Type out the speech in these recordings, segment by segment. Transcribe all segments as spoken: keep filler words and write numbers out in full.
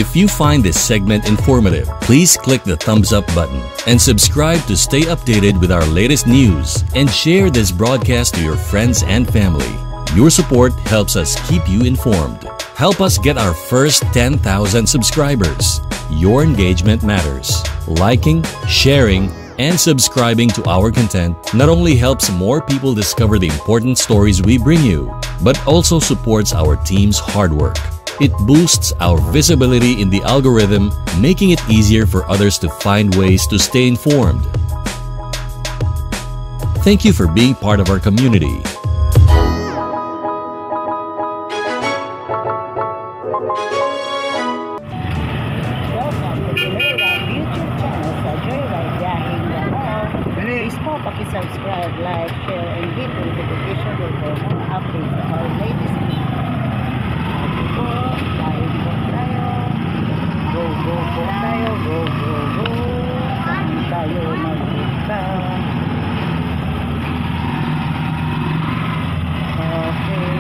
If you find this segment informative, please click the thumbs up button and subscribe to stay updated with our latest news, and share this broadcast to your friends and family. Your support helps us keep you informed. Help us get our first ten thousand subscribers. Your engagement matters. Liking, sharing, and subscribing to our content not only helps more people discover the important stories we bring you, but also supports our team's hard work. It boosts our visibility in the algorithm, making it easier for others to find ways to stay informed. Thank you for being part of our community. Subscribe, like, share, and hit the notification bell for more updates sa our latest video. Go, live po tayo. Go, go po tayo. Go, go, go. Saan tayo magpunta? Okay.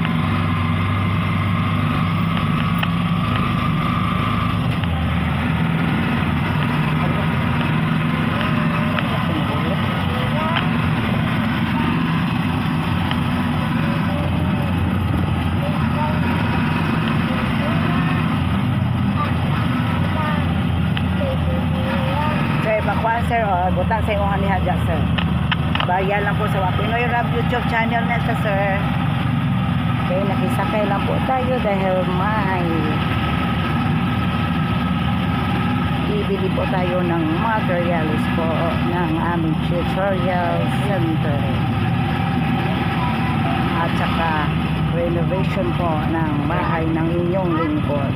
Sir, oh, butang sa imong hanihaga, sir. Bayan lang po sa Wapinoy Rap YouTube channel nito, sir. Okay, nakisakay lang po tayo dahil may bibili po tayo ng materials po ng aming tutorial center. At saka renovation po ng bahay ng inyong lingkod.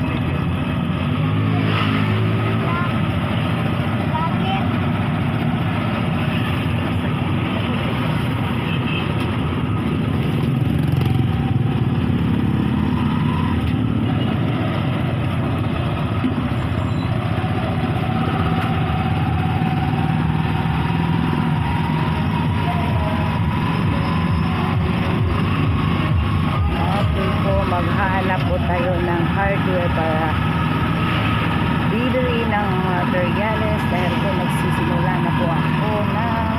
Maghahanap po tayo ng hardware para bibili ng materials dahil po nagsisimula na po ako ng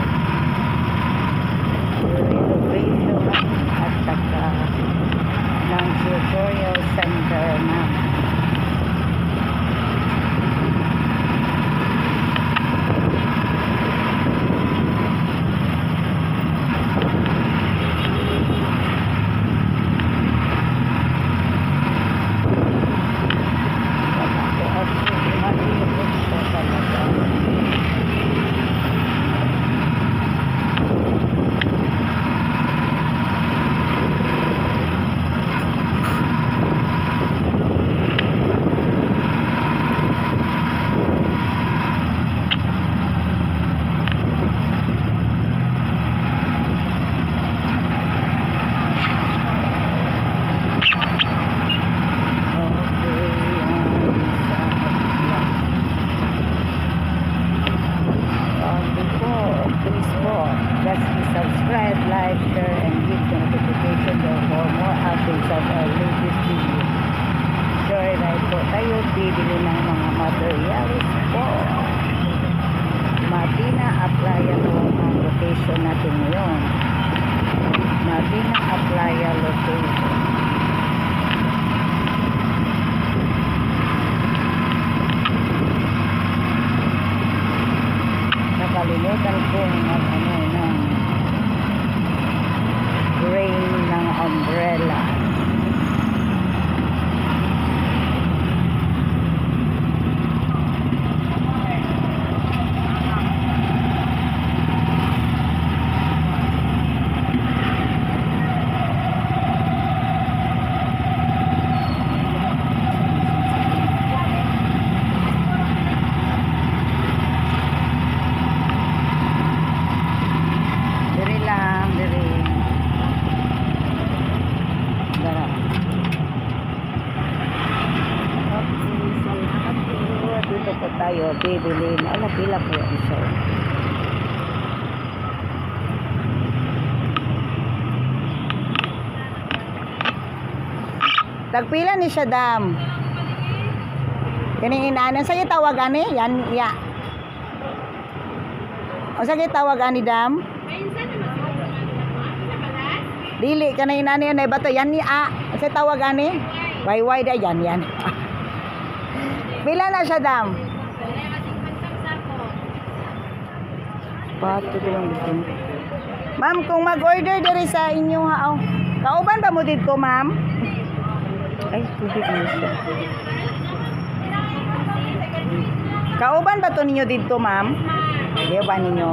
renovation at saka ng tutorial center na subscribe, like, share, and hit the notification bell for more updates of our latest video. Sure, right po tayo bibili ng mga materials po. Matina Aplaya po ang location natin ngayon. Matina Aplaya location. Nakalimutan ko ng ano ng rain ng umbrella. Tayo bibili na ala pila po ang show. Tagpila ni siya dam. Kaning inaanan sa tawag ani yan ya. O sa tawag ani dam? Dili kanay inani na bato yan ni a. Sa tawag ani? Wayway da yan yan. Pila na siya dam? Pato lang dito. Ma'am, kung mag-order diri sa inyo ha. Oh. Kauban ba mo dito, ma'am? Ay, tubig na siya. Kauban ba to ninyo dito, ma'am? Di ba ninyo?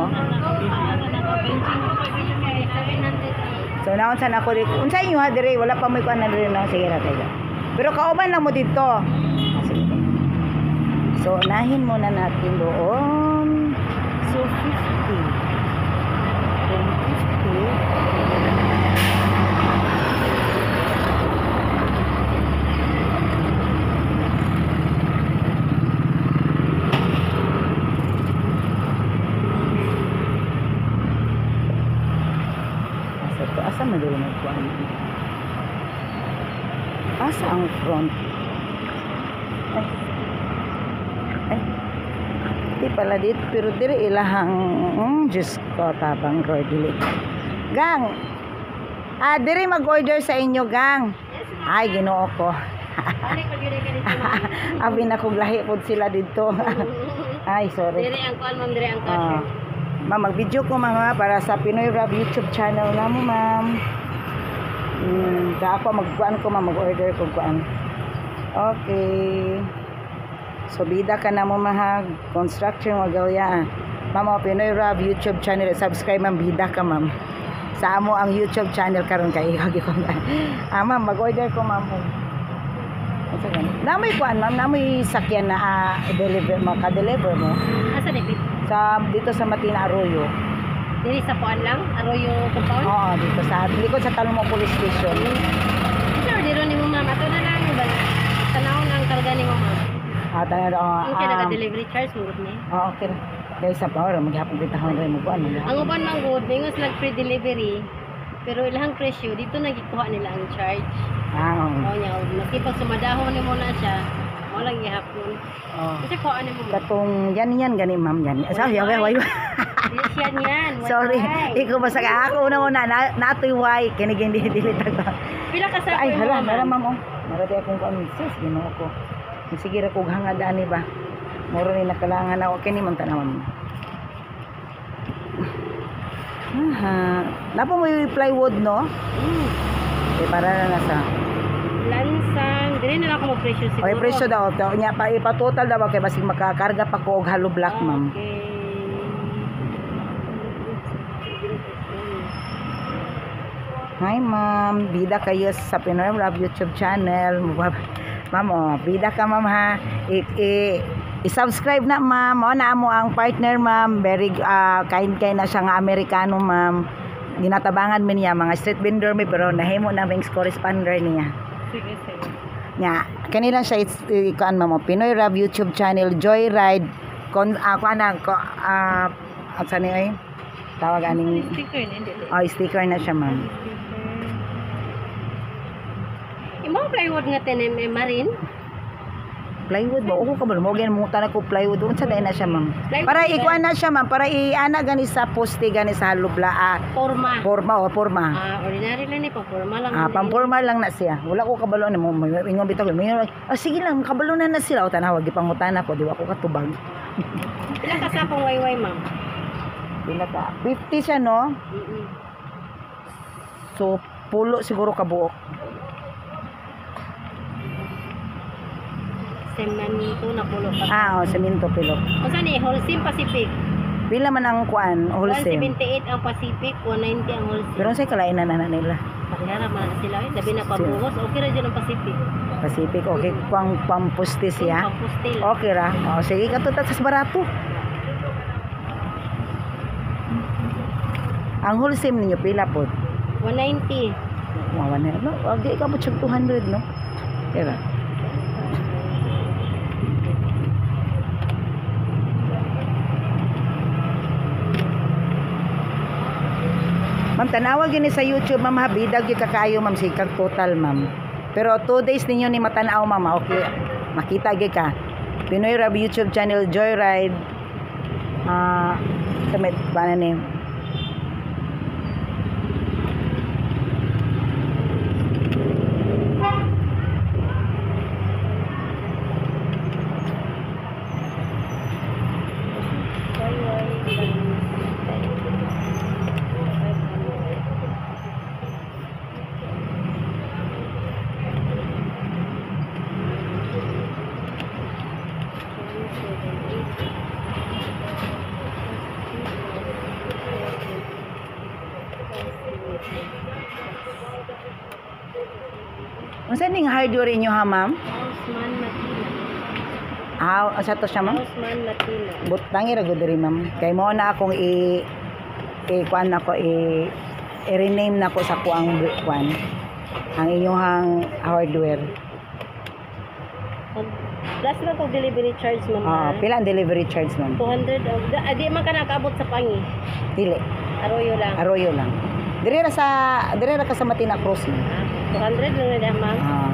So, naon saan ako dito? Unsa inyo ha, dire? Wala pa may kuan na dire na. Sige na tayo. Pero kauban lang mo dito. Sige. So, unahin muna natin doon. So, fifty. From fifty. Asa to? Asa maduro nagkuhan? Asa ang front? Ay. Ay. Di pala dito, pero diri ilahang, mm, Diyos ko, tabang roy, dili. Gang, ah, diri mag-order sa inyo, gang. Ay, ginoo ko. Abi na kong lahi po sila dito. Ay, sorry. Diri ang kuan, ma'am, diri ang Ah, kuan. ma'am, mag-video ko mga para sa Pinoy Rap YouTube channel na mo, ma'am. Hmm, sa ako mag-kuan ko, ma'am, mag-order ko kuan. Okay. So, bida ka na mo mahag. Construction, wagalya. Ma'am, o, Pinoy Rap YouTube channel. Subscribe, ma'am. Bida ka, ma'am. Sa amo ang YouTube channel karon kay Hagi ko. Ah, ma'am, mag-order ko, ma'am. Namoy kuan, ma'am. Namoy sakyan na ah, deliver mo. Ka-deliver mo. Asa ni Pip? Sa, dito sa Matina Arroyo. Diri sa kuan lang, Arroyo compound. Oo, dito sa likod sa Talmo Police Station. Sir, diro ni mo ma'am. Ato na lang ba? Tanawon ang karga ni mo ma'am. Ah, tayo uh, Yung kaya naka-delivery charge mo ni. Oo, okay. Kaya sa power, maghapon kita hang rin mo kuan. Ang uban man good, mingos nag free delivery. Pero ilahang presyo dito nagikuha nila ang charge. Ah, oo. Oo nya, maski pag sumadahon ni mo na siya, wala gihapon. Oo. Kasi kuha ni mo. Katong yan yan gani ma'am yan. Sorry, okay, why? Dili siya niyan. Sorry. Ikaw basta ka ako una una na natoy why kini gindi dili tag. Pila ka sa Ay, mo, hala, ma'am? hala ma'am. Oh. Marati akong kuan sis, ginoo ko. Sige ra kog hangad ani ba. Moro ni nakalangan ako kini man tanawon. Aha. Napo mo yung plywood no? Mm. Eh para na nasa. Lansang, dili na lang ako mag-presyo siguro. Okay, presyo daw. Daw nya pa ipa-total daw kay basig makakarga pa ko og hollow block, ma'am. Okay. Hi, ma'am. Bida kayo sa Pinoy Rap YouTube channel. Ma'am, oh, bida ka, ma'am, ha. I, i, i-subscribe na, ma'am. O, na mo ang partner, ma'am. Very uh, kind-kind na siya nga Amerikano, ma'am. Ginatabangan mo niya, mga street vendor mi, pero nahimo na mga corresponder niya. Sige, sige. Nga, kanila siya, it's, ikuan, ma'am, oh, Pinoy Rap YouTube channel, Joyride, kon, ako, uh, ko, uh, at saan niya, eh? Tawag aning, Sticker na, hindi. oh, sticker na siya, ma'am. Imong plywood nga tenem eh, marin? Plywood ba? Oo ka ba? Mogen mo tanan ko plywood. Unsa day na siya, ma'am? Plywood Para ba? ikuan na siya, ma'am. Para iana gani sa poste gani sa halubla. Ah, Forma. forma o forma. Ah, ordinary lang ni pamporma lang. Ah, pamporma lang na siya. Wala ko kabalo ni mo. Ingon bitaw. Ah, sige lang, kabalo na na sila. O tanaw, gipangutan ako, di wa ko katubag. Pila ka sa pang wayway, ma'am? Pila ka? fifty siya, no? Mm-mm. So, pulo siguro kabuok. Semento na pulo ka. Ah, o, semento pilo. Unsa ni Holcim Pacific? Pila man ang kuan, one wholesale. seventy-eight ang Pacific, one ninety ang Holcim. Pero sa kalainan na na nila. Parehara man na sila, eh. Labi na pabuhos. Okay ra dyan ang Pacific. Pacific, okay. Pang pampuste siya. Pampustil. Okay ra. O, sige ka tutat sa barato. Ang wholesale ninyo pila po? one ninety. Wawan na. No, wag di ka po two hundred, no? Kaya Ma'am, tanawag yun sa YouTube, ma'am, habidag yung kakayo, ma'am, sikag total, ma'am. Pero two days ninyo ni matanaw, ma'am, okay, makita gyud ka. Pinoy Rab YouTube channel Joyride. Ah, sa may paano ni? Unsa ning hardware inyo ha, ma'am? Hausman Matina. Ah, asa to siya, ma'am? Hausman Matina. Butangi ra gud diri, ma'am. Kay mo na akong i i kuan nako i i-rename nako sa kuang kuan ang inyong hardware. Plus na to delivery charge, ma'am. Ah, pila ang delivery charge, ma'am? two hundred. Oh, da- di man ka nakaabot sa pangi. Dili. Arroyo lang. Arroyo lang. Diri ra sa diri ra ka sa Matina Crossing. Ah, two hundred lang na ma'am. Ah,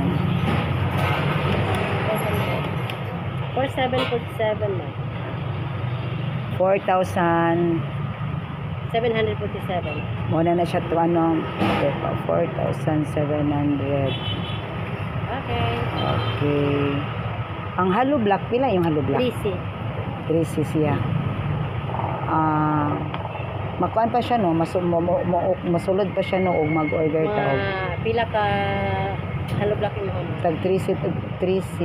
four seven four seven, ma'am. four thousand seven hundred forty-seven. mo na na siya to ano, four thousand seven hundred. Okay. Okay. Ang hollow block pila yung hollow block? three C. three C siya. Ah, makuan pa siya no, mas mo, mo, mo, masulod pa siya no og mag-order ta og Ma, pila ka hollow block mo, ma'am. tag three C three C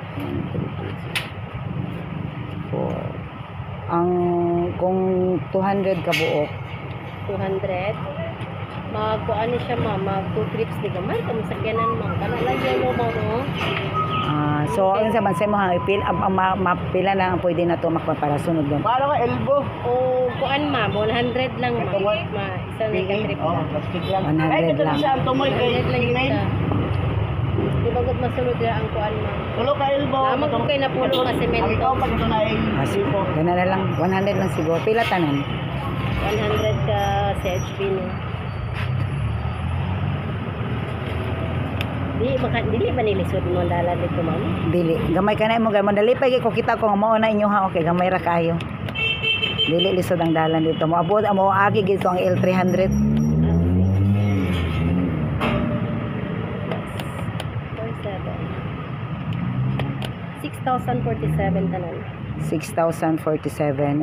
four. Ang kung two hundred ka buok, two hundred. Magkuan ni siya, ma'am. Mag two trips ni gamay kamo sakyanan, ma'am. Kana lang yellow mo, no? ah so ang sa man sa mo ha ipil ang ang ma- mapila lang ang pwede na to makpan para sunod lang. Paano ka elbow? O kuan, ma'am. one hundred lang, ma'am. Ma, isa na ka trip. Oh, plastic lang. one hundred Ay, ito lang. na siya ang tumoy one kay hundred lang email. isa. Di ba gud masulod ra ang kuan, ma'am? Tulo ka elbow. Tama ko kay napulo ka semento. Ang ikaw pag ito na ay Ah, sige. Ganun na lang, one hundred lang siguro. Pila tanan? one hundred ka C H P, no? Di, baka, dili ba nilisod mo ang dalan dito, ma'am? Dili. Gamay ka na mo gamay. Dali pa ko kita ko nga mao na inyo ha. Okay, gamay ra kayo. Dili lisod ang dalan dito. Mo abot mo agi gid ko ang L three hundred. forty-seven. six thousand forty-seven tanan. six thousand forty-seven.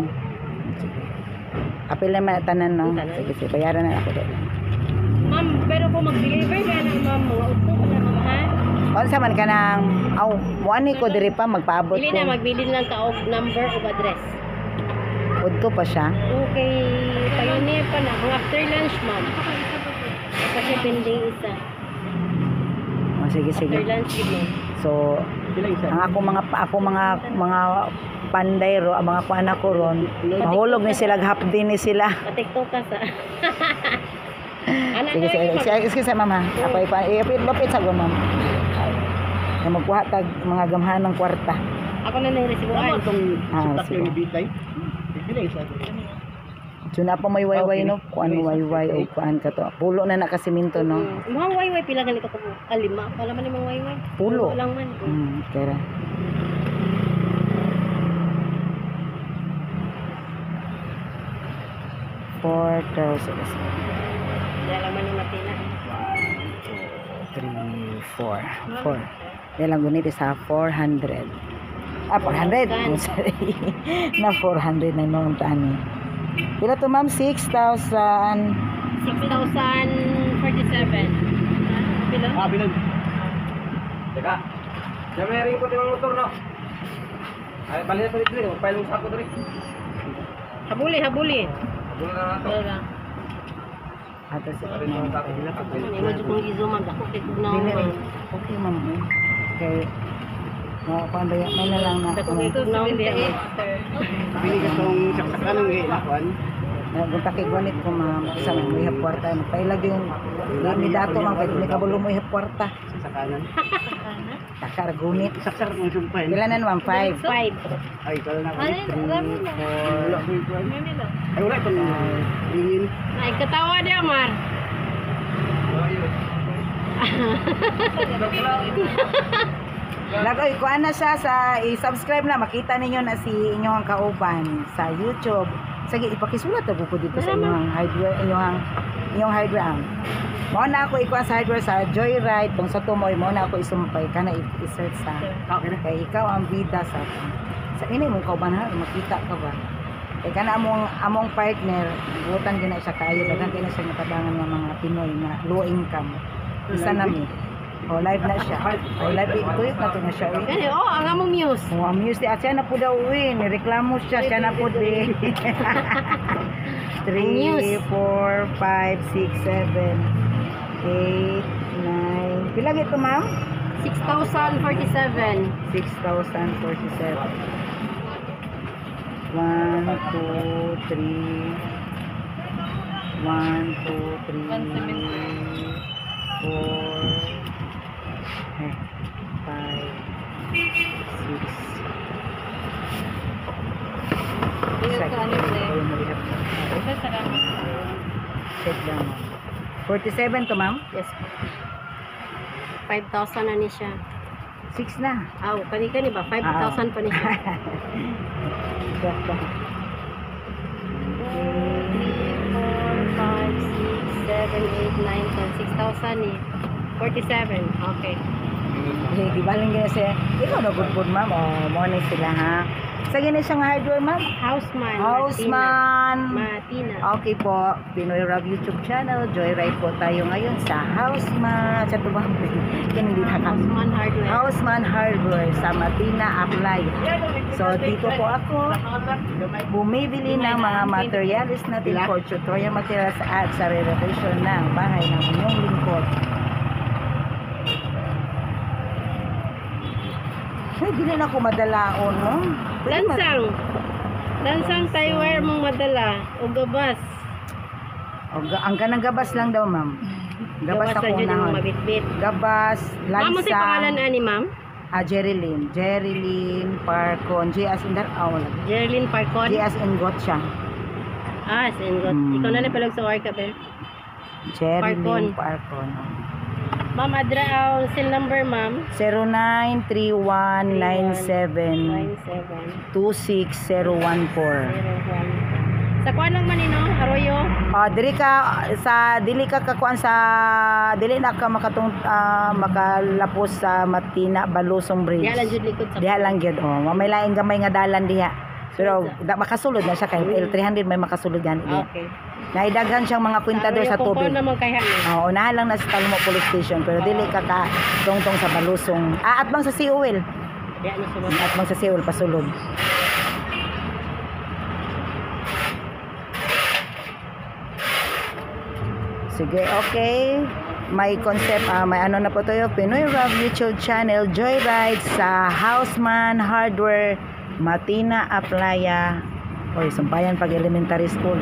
Apil naman tanan no. Tanan. Sige, sige, bayaran na ako dito. Ma'am, pero kung mag-deliver ka ng ma'am, mga uto ko na, ma'am, ha? Unsa man ka nang aw mo ani ko diri pa magpaabot Dili ko. na, magbili lang ka og number o address. Udto pa siya. Okay, pioneer pa na. Kung after lunch, ma'am. Kasi pending isa. Oh, sige sige. After lunch, yun, ma'am. So ang ako mga ako mga mga panday ro, ang mga kuan ko ron, mahulog ni sila hapdi ni sila. Pa-tiktok ka sa... Anak Sige, na sige, rin, sige, excuse me, mama. Ako ipa, ipit, lupit sa ko, ma'am. Ay, na magkuha tag mga gamhan ng kwarta. Ako na nang resibuan. Tama itong Ah, sukat sige. yung bitay. Pila isa. So na pa may wayway, no? Kuan mo wayway o kuan ka to. Pulo na nakasiminto, no? Mm. Mga wayway, pila ganito ko po. Ah, lima. Wala man yung mga wayway. Pulo. lang man. Hmm, kaya. four thousand. Wala lang man yung matina. three, four. four. Yan lang gunit sa four hundred. Ah, four hundred. Oh, sorry. Na four hundred na nung tani. Pila to, ma'am? six thousand. six thousand forty-seven. Pila? Ah, bilang. Teka. Diyan may ring ko din ang motor, no? Ay, balik na dito. Pahilong sa ako dito. Habuli, habuli. Bulo na nato. Wala lang. Ato si Balik na sa ako. Ano, medyo kong izo, ma'am. Dako kay Tugnaw, Dili, ma'am. okay, ma'am. Okay. Mga kuan ba yan? May na lang na. Dako kay Tugnaw, ma'am. Pili ka itong saksakan ng ilakuan. Nagpuntakig gunit ko, ma'am. Sa may may hapwarta. Magpailag yung dami dato, ma'am. Pwede may kabulo mo hapwarta. Sakanan. Takar gunit. Saksak mo sumpay. Pila na naman? Five. Five. Ay, ikaw na ako. Rami na. Wala ko ikuan. Ay, wala itong ringin. Ay, katawa niya, Mar. Lagoy, kuan na siya sa i-subscribe na, makita ninyo na si inyong kauban sa YouTube. Sige, ipakisulat ako ko dito sa inyong hardware, inyong inyong hardware. Mo na ako ikuan sa hardware sa Joyride, tong sa tumoy mo na ako isumpay kana i-search sa. Kay ikaw ang bida sa sa ini mong kauban ha, makita ka ba? Kay kana among among partner, butan gina siya kayo, daghan kina siya natabangan ng mga Pinoy na low income. Isa na mi. Oh, live na siya. Oh, live tuyok na to na siya. Eh. Gani, oh, ang among news. Oh, ang news di at siya na po daw win. Nireklamo siya, siya na po di. three, four, five, six, seven, eight, nine. Pila gito, ma'am? six thousand forty-seven. six thousand forty-seven. one, two, three. one, two, three. four. five, six. Check lang. forty-seven to, ma'am? Yes. five thousand na ni siya. six na. Aw, kani kani ba five thousand pa ni siya. Check lang. three, four, five, six, seven, eight, nine, ten. six thousand ni. forty-seven. Okay. Okay, di ba lang gina siya? Ikaw na good good, ma'am. O, morning sila, ha? Sa gina siyang hardware, ma'am? Houseman. Houseman. Matina. Okay po. Pinoy Rob YouTube channel. Joyride po tayo ngayon sa Houseman. Sa tubang. Yan, hindi na ka. Houseman Hardware. Houseman Hardware sa Matina Apply. So, dito po ako bumibili ng mga materials natin for tutorial materials at sa renovation ng bahay ng inyong lingkod. Ay, di na ako madalaon, no? Lansang. Lansang tayo mong madala. O gabas. O, ga- ang ganang gabas lang daw, ma'am. Gabas Gabas ako na dyan yung unahon. mabitbit. Gabas, Ma'am, mo sa pangalan lansang, ani, ma'am? ah, Jerilyn. Jerilyn Parcon. G as in that, oh, wala. Jerlyn Parcon. G as in Gotcha. Ah, singot. Hmm. Ikaw na lang palag sa orca, be. Jerilyn Parcon. Ma'am, adra ang cell number, ma'am. zero nine three one nine seven nine seven two six zero one four. zero one. Sa kuan lang man ino, Arroyo. Ah, dili ka sa dili ka kakuan sa dili na ka makatung ah, makalapos sa Matina Balusong Bridge. Diha lang jud likod sa. Diha lang gyud oh. May laing gamay nga dalan diha. Pero da, makasulod na siya kay L three hundred may makasulod gan diha. Okay. Naidaghan siyang mga kwintador sa tubig. Compound naman kay hani. Oo, unahan lang na sa Talmo Police Station pero dili ka ka tungtong sa Balusong. Ah, atbang sa Siuwil. Diha ni sulod. Atbang sa Siuwil pasulod. Sige, okay. May concept, ah, may ano na po tayo, Pinoy Rob YouTube channel, Joyride sa Houseman Hardware, Matina Aplaya. Oy, Sampayan pag elementary school.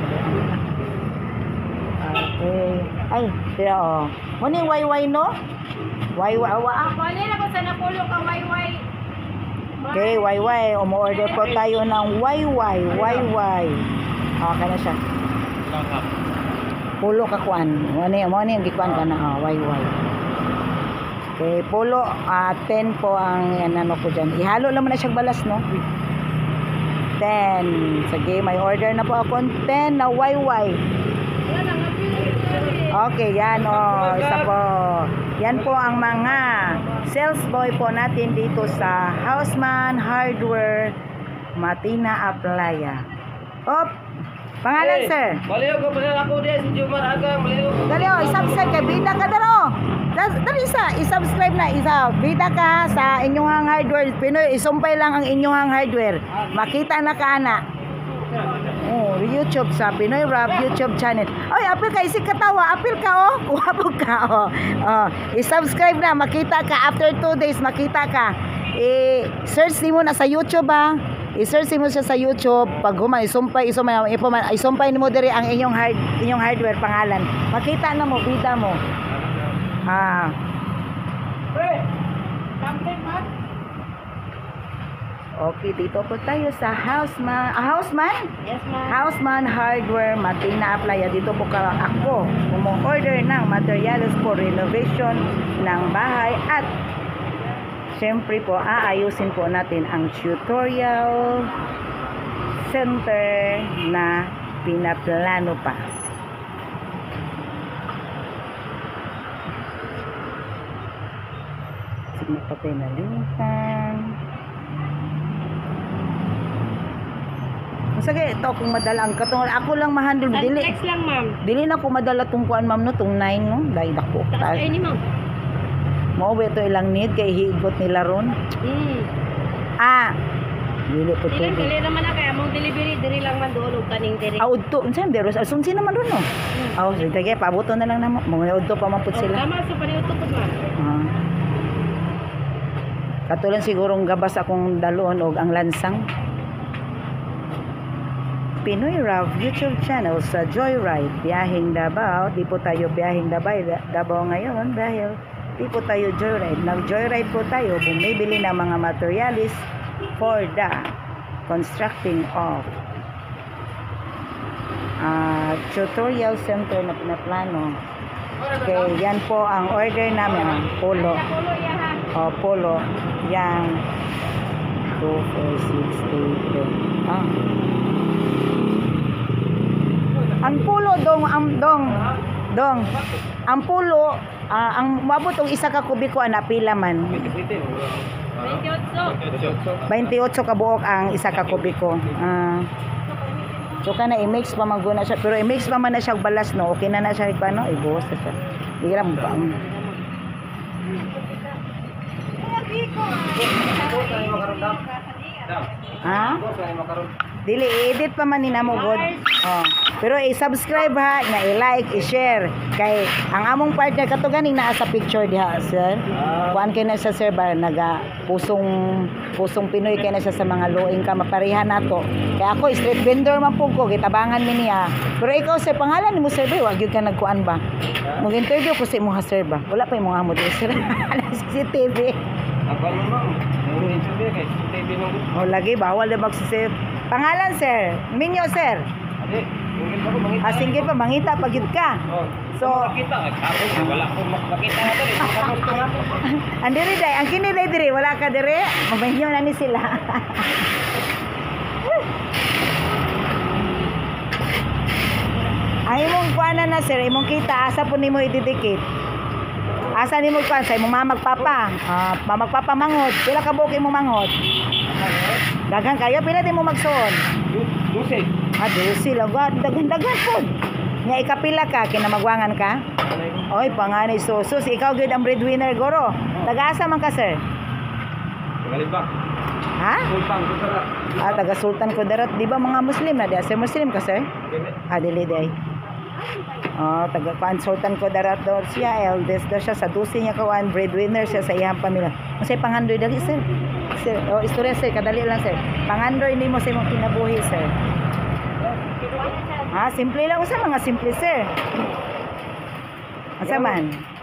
Okay. Ay, tira oh. Muna yung Y Y, no? Y Y, awa. Kuan na ko sa napulo ka wayway. Okay, Y Y. Umu-order po tayo ng Y Y, Y Y. Okay na siya. Pulo kakuan. Muna yung, muna yung gikuan ka na, oh, Y Y. Okay, pulo, ah, ten po ang yan, ano po dyan. Ihalo naman na siyang balas, no? ten. Sige, may order na po ako. ten na Y Y. Okay, yan o. Oh, isa po. Yan po ang mga sales boy po natin dito sa Houseman Hardware, Matina Aplaya. Op! Pangalan, sir? Baliw ko pa ako din si Jumar Agang. Baliw ko. Dali o, isubscribe ka. Bida ka daro. Dali isa, isubscribe na isa. Bida ka sa inyong hardware. Pinoy, isumpay lang ang inyong hardware. Makita na ka, ana. Oh, YouTube sa Pinoy Rob YouTube channel. Oy, apil ka isig katawa, apil ka oh. Kuwapog ka oh. Oh, i-subscribe na, makita ka after two days makita ka. I-search nimo na sa YouTube ah. I-search mo siya sa YouTube. Pag human isumpay, isumpay, isumpay, isumpay nimo diri ang inyong hard, inyong hardware pangalan. Makita na mo bida mo. Ah. Pre. Campaign man. Okay, dito po tayo sa Houseman. Ah, Houseman? Yes, ma'am. Houseman Hardware, Matina Aplaya. Dito po ka ako umu-order ng materials for renovation ng bahay at Siyempre po, aayusin po natin ang tutorial center na pinaplano pa. Sige, patay na lintan. Sige, ito kung madala ang katong ako lang mahandle dili. Next lang, ma'am. Dili na ko madala tong kuan ma'am no tong nine no. Dai dako. Taas kayo ni ma'am. Mao ba ito ilang need kay higot nila ron? Hmm. Ah. Dili po Dili, to. dili naman na kaya mong delivery, dili lang man doon, kaning diri. Ah, udto. Unsa man deros? Asunsi naman ron no. Ah, oh, sige, pabuto na lang namo. Mga udto pa man pud sila. Tama, so paniuto po, ma'am. Ah. Katulan sigurong gabas akong dalon og ang lansang. Pinoy Rav YouTube channel sa Joyride, Biyaheng Davao. Di po tayo Biyaheng Davao, Davao ngayon dahil di po tayo Joyride. Nag-Joyride po tayo, bumibili ng mga materialis for the constructing of uh, tutorial center na pinaplano. Okay, yan po ang order namin, ang polo. O, polo. Yang two, four, six, eight, ten. Ah. Ang pulo dong, ang dong, dong. Ang pulo, ah, ang mabot og isa ka kubiko ana pila man. twenty-eight ka buok ang isa ka kubiko. Ah. So kana i-mix pa man guna siya, pero i-mix pa man na siya og balas no. Okay na na siya paano? Ibuhos na siya. Di ra mo ba? Ha? Dili, edit pa man ni namo god. Oh. Pero i-subscribe ha, na i-like, i-share kay ang among partner kato ganing naa sa picture diha, sir. Kuan kay na siya sir ba naga pusong pusong Pinoy kay na siya sa mga low income maparihan nato. Kay ako street vendor man pug ko gitabangan mi niya. Pero ikaw sir pangalan nimo sir ba, wag gyud ka nagkuan ba? Mag-interview ko sa imo ha sir ba. Wala pa imong amo diri sir. C C T V. Ako naman. Muna yung sabi kay T V nung Oh, lagi bawal na magsisip. Pangalan sir, Minyo sir. Adi, single pa ko mangita. Ah, single pa mangita pag yun ka. Oh. So, makita ako wala ko makita na diri. Kapunto na to. ang diri day, ang kini day diri, wala ka diri. Mabahinyo na ni sila. Ang imong kuana na sir, imong kita asa po nimo ididikit. Asa nimo kuan sa imong mama magpapa. Ah, mama magpapa manghod. Pila ka buok imong manghod? Daghang kayo pila di mo magsuon? Duse. Ah, dusi lang gud, daghan-daghan pod. Nya ikapila ka kinamagwangan ka? Oy, panganay susus, ikaw gud ang breadwinner goro. Taga-asa man ka sir? Galibak. Ha? Sultan Kudarat. Ah, taga Sultan Kudarat, di ba mga Muslim na di? Sir Muslim ka sir? Ah, dili day. Oh, taga kuan Sultan Kudarat daw siya, eldest daw siya sa dusi niya kawan, breadwinner siya sa iyang pamilya. Unsay pangandoy dali sir? Sir, oh, istorya sir, kadali lang sir. Pangandoy nimo sa imong kinabuhi sir. Ah, simple lang usa mga simple sir. Asa man?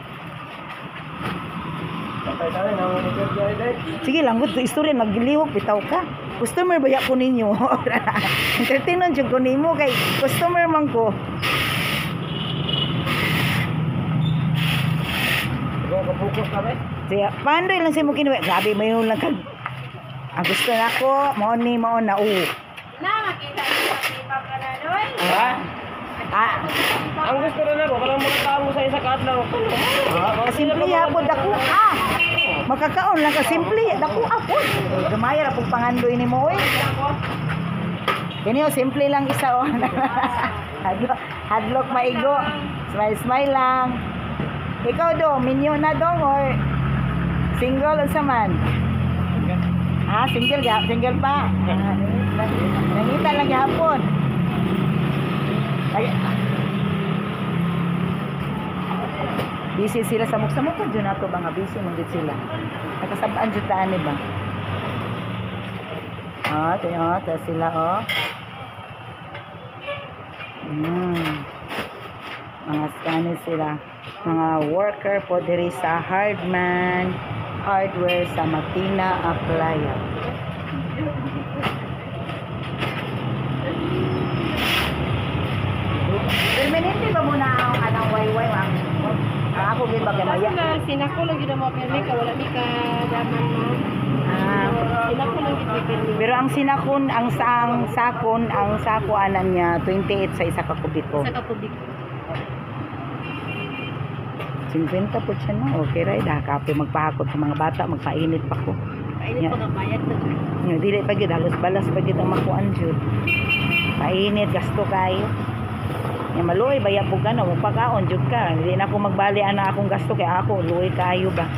Patay-tay na mo interview ay Sige lang, good istorya naglihok bitaw ka. Customer ba ya ko ninyo? Entertainon jud ko nimo kay customer man ko. Go ka focus kami. Siya, pandoy lang sa mo kinuwi. Grabe, mayroon lang kag... Ang gusto na ko, maon ni maon na u. Na, makita niyo sa pipa ka na, Noy. Ha? Ah, Ang gusto rin ako, kailangan mo tao mo sa isa ka adlaw. ah simple hapon, dako ah. Makakaon lang ka, simple, dako hapon. Gamaya ra pug pangandoy ni mo, oy. Kini o, simple lang isa, o. hadlock, hadlock maigo. Smile, smile lang. Ikaw do, minyo na dong, or single o saman? Ah, single ya, single pa. Ah, nangita lang gihapon. Ay, busy sila sa mukha-mukha dyan nato mga busy mong dito sila. Nakasabaan dyan taan ba? Oh, ito yun, ito sila oh. Hmm. Mga Spanish sila. Mga worker po diri sa Hardman Hardware sa Matina Aplaya. Permanente ba muna ang anong wayway, ma'am? ako gid ba kay maya. Wala, sinako lang yun mo pirmi ka, wala ni ka daman mo. Ah, Sinako lang yun pirmi. pero ang sinakon, ang saang sakon, ang sako anan niya twenty-eight sa isa ka kubiko. Sa kapubik. fifty po siya no. Okay ra da kape magpahakot sa mga bata, magpainit pa ko. Painit pa ka bayad na. Nga dili pa gid halos balas pa gid ang makuan jud. Painit gasto kayo. Nga maluoy baya po gano magpakaon jud ka. Hindi na ako magbali ana akong gasto kay ako luoy kayo ba.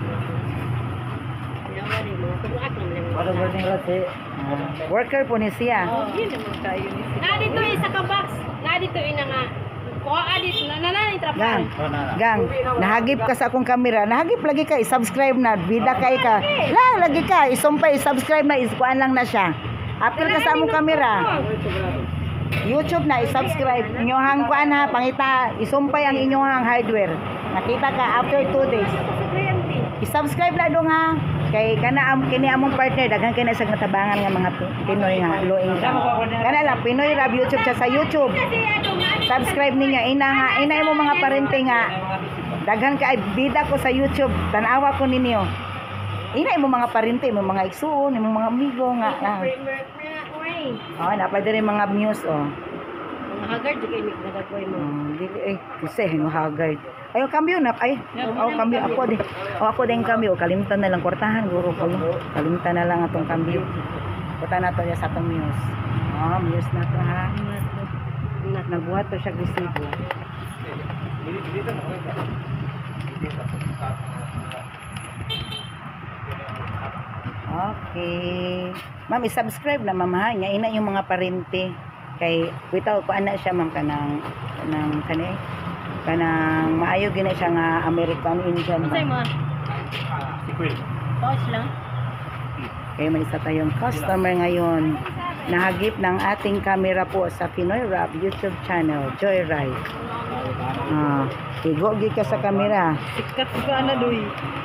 Yawa ni mo. Tubuak lang Ano lang. ba ning rati? Worker po ni siya. Oh, yun naman tayo ni. Na dito isa ka box. Na dito ina nga. Ko adit na na na trapal. Gang, gang, nahagip ka sa akong kamera. Nahagip lagi ka, i-subscribe na. Bida kay ka. Lang, lagi ka. Isumpay, i-subscribe na. Iskuan lang na siya. Apil ka sa among kamera. YouTube na, i-subscribe. Inyong kuan ha, pangita. Isumpay ang inyong hardware. Nakita ka after two days. I-subscribe na dong ha. Kay kana am kini among partner daghan kay na sa natabangan nga mga Pinoy nga low income. Kana lang Pinoy Rab YouTube siya sa YouTube. Subscribe ninyo ina nga ina mo mga parente nga daghan ka bida ko sa YouTube. Tan-awa ko ninyo. Ina mo mga parente, mo mga igsuon, mo mga amigo nga. Ah. Oh, napay diri mga news oh. Mga haggard juga imig nagakoy mo. Hmm, dili eh kasi no haggard. Ayo cambio na ay. Oh, cambio ako din. Oh, ako din cambio. Kalimtan na lang kwartahan guro ko. Kalimtan na lang atong cambio. Puta na to ya sa atong news. Oh, news na to ha. Nagbuhat to siya resibo. Okay. Ma'am, i-subscribe na ma'am ha. Nya ina yung mga parente kay witaw ko ana siya ma'am kanang kanang kani kanang maayo gina siya nga American Indian Say ba. mo. Touch lang. Kaya may isa tayong customer ngayon. Nahagip ng ating camera po sa Pinoy Rap YouTube channel, Joyride. Ah, igogi ka sa camera. Sikat ka na doy.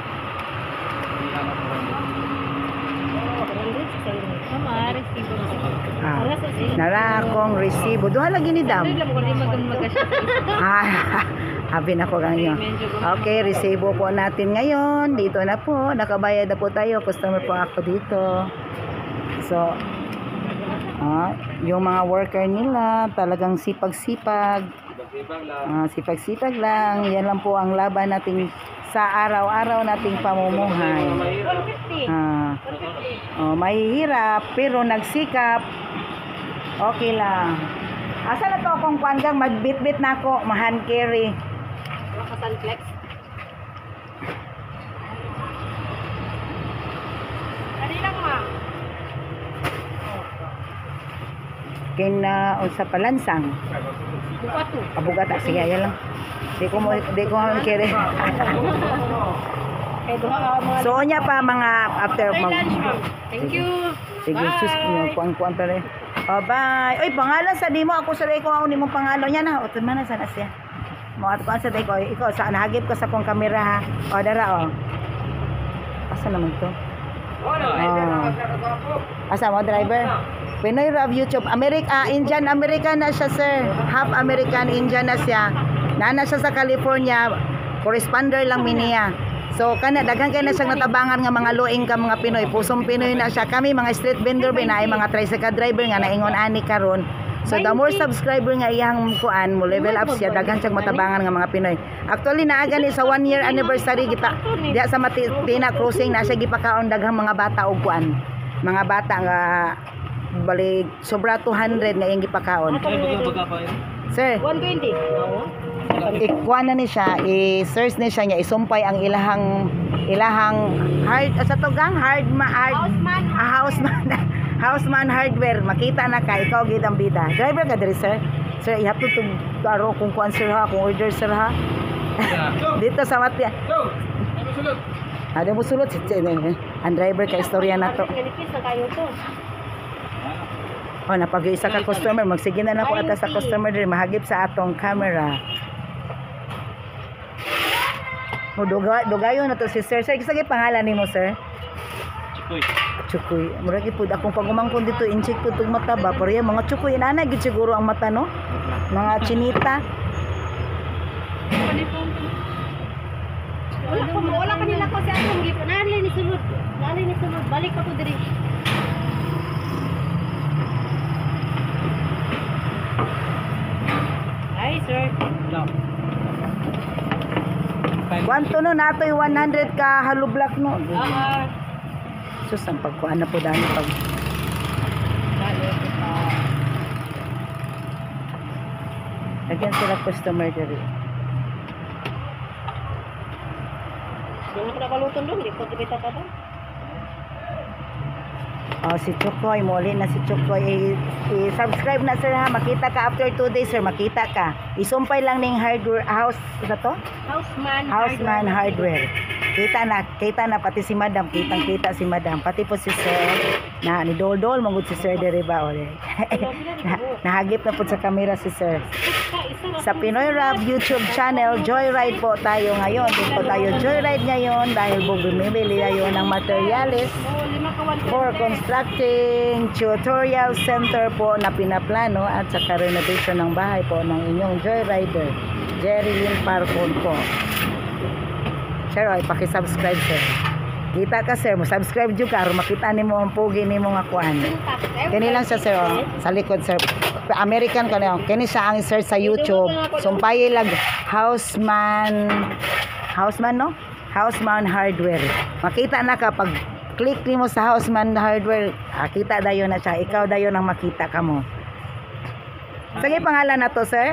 Mama, resibo. Ah, nara akong resibo. Duha lagi ni dam. Lang ko di magmagasya. Ah, habi na ko kanyo. Okay, resibo po natin ngayon. Dito na po. Nakabayad na po tayo. Customer po ako dito. So, ah, yung mga worker nila talagang sipag-sipag. Ah, sipag-sipag lang. Yan lang po ang laban nating sa araw-araw nating pamumuhay. Ah, oh, mahihirap pero nagsikap. Okay lang. Asa na to akong kuan magbitbit na ako, ma-hand carry. Makasanflex. Dali lang ma. Kina unsa palansang. Buka to. Abugata sige yan lang. Di ko mo di ko hand carry. Kay duha ka mga. So nya pa mga after Ay, mag lunch, ma'am. Thank you. sige Bye. sus mo kuan kuan pa rin. Oh, bye. Oy, pangalan sa di mo ako sa ko ako nimo pangalan yan ha. O man sana siya. Mo at kuan sa di ko ikaw sa nahagip ko sa kong kamera ha. O dara o. Asa naman to? Oh. Asa mo driver? Pinoy Rap YouTube. America, Indian American na siya sir. Half American Indian na siya. Nana siya sa California. Corresponder lang miniya. So kana daghan kay na siyang natabangan nga mga low income mga Pinoy. Pusong Pinoy na siya. Kami mga street vendor binay mga tricycle driver nga naingon ani karon. So the more subscriber nga iyang kuan mo level up siya daghan siyang matabangan nga mga Pinoy. Actually naa gani sa one year anniversary kita diya sa Matina Crossing na siya gipakaon daghang mga bata og kuan. Mga bata nga balik sobra two hundred nga iyang gipakaon. Sir, one twenty. No. ikuan na ni siya, i-search ni siya niya, isumpay ang ilahang ilahang hard sa to gang hard ma hard Houseman. ah, houseman houseman hardware makita na ka ikaw gid ang bida. Driver ka diri sir. Sir, you have to to taro kung kuan sir ha, kung order sir ha. Dito sa Matya. Ada mo sulod si ang driver ka istorya na to. Kanipis na kayo to. Oh, napag-isa ka customer, magsige na na po ata sa customer diri mahagip sa atong camera. Mo duga dugayon na to si sir. Sir, kisagay pangalan nimo sir? Chukoy. Chukoy. Murag ipud akong pagumangkon dito incheck pud tug mata ba, pero yung mga chukoy inana gid siguro ang mata no. Mga chinita. Wala ko, wala ka nila ko sa akong gipo. Nari ni sulod. Nari ni sulod. Balik ako diri. Ay, sir. No. Kwanto no natoy one hundred ka halublak no. Ah, Sus ang pagkuan na po dani pag balik kita. again sila customer diri. Di na ko nakaluton doon. Di ko kita pa doon. Oh, si Chokoy, muli na si Chokoy. I- I-subscribe na sir ha. Makita ka after two days sir, makita ka. Isumpay lang ning hardware house, isa to? Houseman. Houseman hardware. Kita na, kita na pati si Madam, kitang kita si Madam, pati po si Sir na ni Dol-Dol mangud si Sir diri ba ore. Nahagip na po sa kamera si Sir. Sa Pinoy Rap YouTube channel, Joyride po tayo ngayon. Dito po tayo Joyride ngayon dahil po bumibili tayo ng materyales for constructing tutorial center po na pinaplano at saka renovation ng bahay po ng inyong Joyrider, Jerry Lynn Parcon po. Sir, ay paki-subscribe sir. Kita ka sir, mo subscribe jud ka aron makita nimo ang pugi nimo nga kuan. Kani lang siya sir, oh, sa likod sir. American ka na. Kani siya ang search sa YouTube. Sumpay lag Houseman Houseman no? Houseman Hardware. Makita na ka pag click nimo sa Houseman Hardware, ah, kita dayon na siya. Ikaw dayon ang makita ka mo. Sige pangalan na to sir?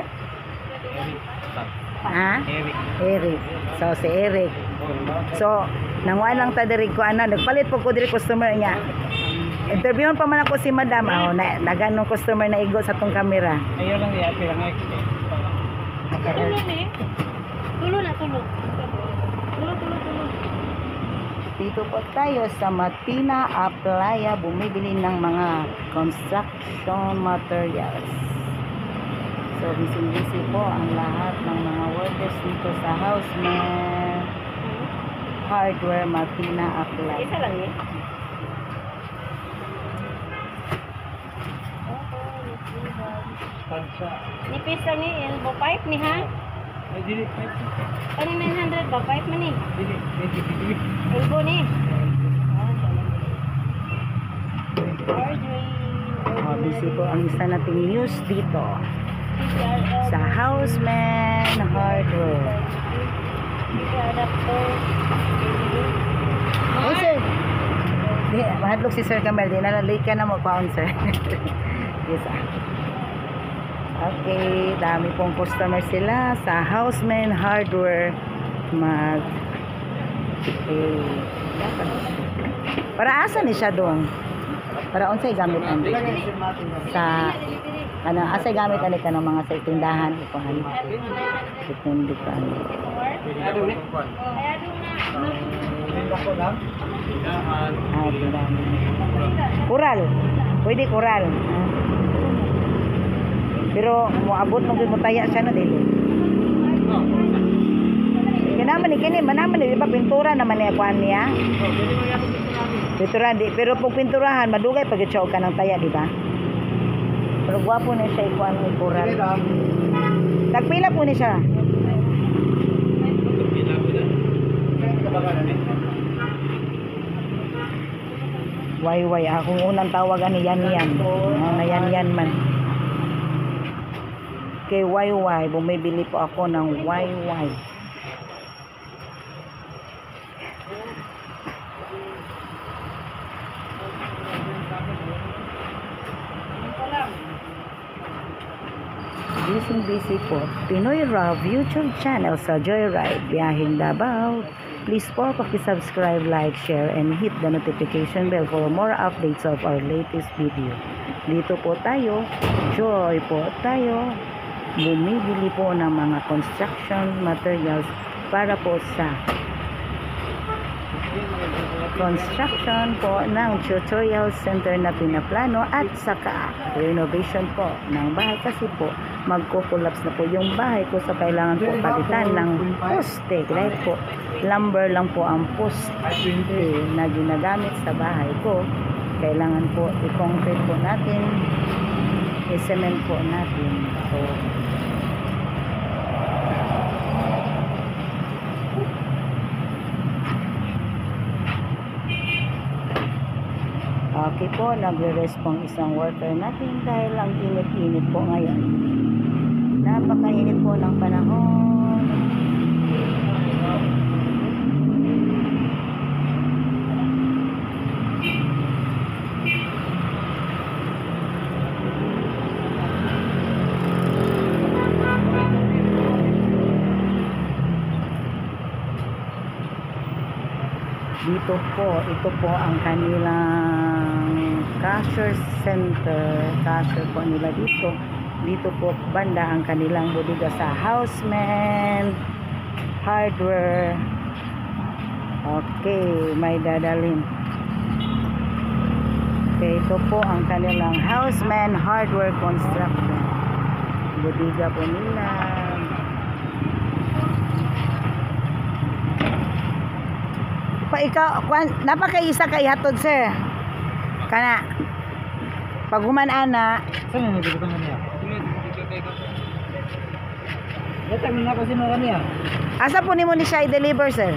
Ha? Eric. Eric. So si Eric. So nangwa lang ta diri ko ana, nagpalit po ko diri customer niya. Interviewon pa man ako si Madam, oh, na naganong customer na igo sa tong camera. Ayun lang ya, pirang ek. Tulo ni. Tulo na tulo. Tulo tulo tulo. Dito po tayo sa Matina Aplaya bumibili ng mga construction materials. So busy-busy po ang lahat ng mga workers dito sa Houseman Hardware Matina Aplaya. Isa lang eh. Tansa. Nipis lang ni elbow pipe ni ha. Ay dili. Ano nine hundred ba pipe man ni? Dili, dili. Elbow ni. Hardware. Oh, busy po ang isa nating news dito sa Houseman Hardware. Adapter. Hey sir, di, mahadlok si Sir Camel, di nalalate ka na mo paon sir. Yes ah. Okay, dami pong customer sila sa Houseman Hardware mag okay. Para asa ni siya doon? Para unsay gamit ang sa ano asay gamit ani ka ng mga sa tindahan ito ano depende ka ano. Ah, tindahan. Kural. Pwede kural. Ah. Pero moabot mo gyud mo taya siya no dili. Kinaman ni kini manaman di ba pintura naman ni kuan niya. Pintura di pero pag pinturahan madugay pag siya og kanang taya di ba? Pero gwapo na siya ikuan ni kural. Tagpila po ni siya. Way way akong unang tawagan ni Yan Yan. Na Yan Yan man. Kay Y Y, bumibili po ako ng Y Y. Busy busy po. Pinoy Rap YouTube channel sa Joyride, Biyaheng Davao. Please po paki-subscribe, like, share, and hit the notification bell for more updates of our latest video. Dito po tayo, joy po tayo. Bumibili po ng mga construction materials para po sa construction po ng tutorial center na pinaplano at saka renovation po ng bahay kasi po magko-collapse na po yung bahay ko so kailangan po palitan ng poste dahil po lumber lang po ang poste na ginagamit sa bahay ko. Kailangan po i-concrete po natin, i-cement po natin. So Kasi po, nagre-respond isang worker natin dahil ang init-init po ngayon. Napakainit po ng panahon. Dito po, ito po ang kanilang cashier center, cashier po nila dito. Dito po banda ang kanilang bodega sa Houseman Hardware. Okay, may dadalhin. Okay, ito po ang kanilang Houseman Hardware Construction. Bodega po nila. Pa ikaw, kwan, napakaisa kay hatod sir. Kana. Pag human ana, Saan na nagdito ka niya? Datang na ako sino kaniya. asa po nimo ni siya i-deliver sir?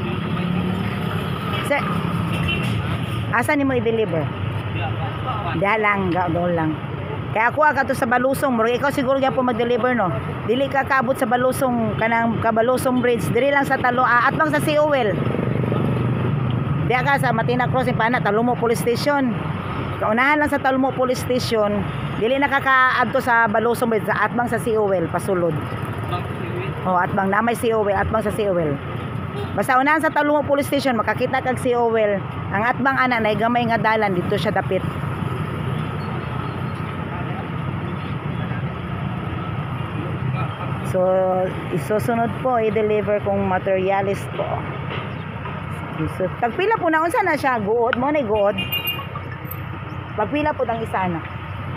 Sir. Asa nimo i-deliver? Diha lang, gaul lang. Kaya ako ka to sa Balusong, murag ikaw siguro gyud po mag-deliver no. Dili ka kaabot sa Balusong kanang Kabalusong Bridge, diri lang sa Talo, ah, atbang sa C O L. Diya ka sa Matina Crossing pana Talumo Police Station. Kaunahan lang sa Talumo Police Station, dili nakakaadto sa Balusong Bridge, sa atbang sa C O L pasulod. Oh, atbang na may C O L, atbang sa C O L. Basta unahan sa Talumo Police Station makakita kag C O L. Ang atbang ana nay gamay nga dalan dito siya dapit. So, isusunod po i-deliver kong materialis po. So, tagpila po na unsa na siya guod mo na guod. Pagpila po ang isa na.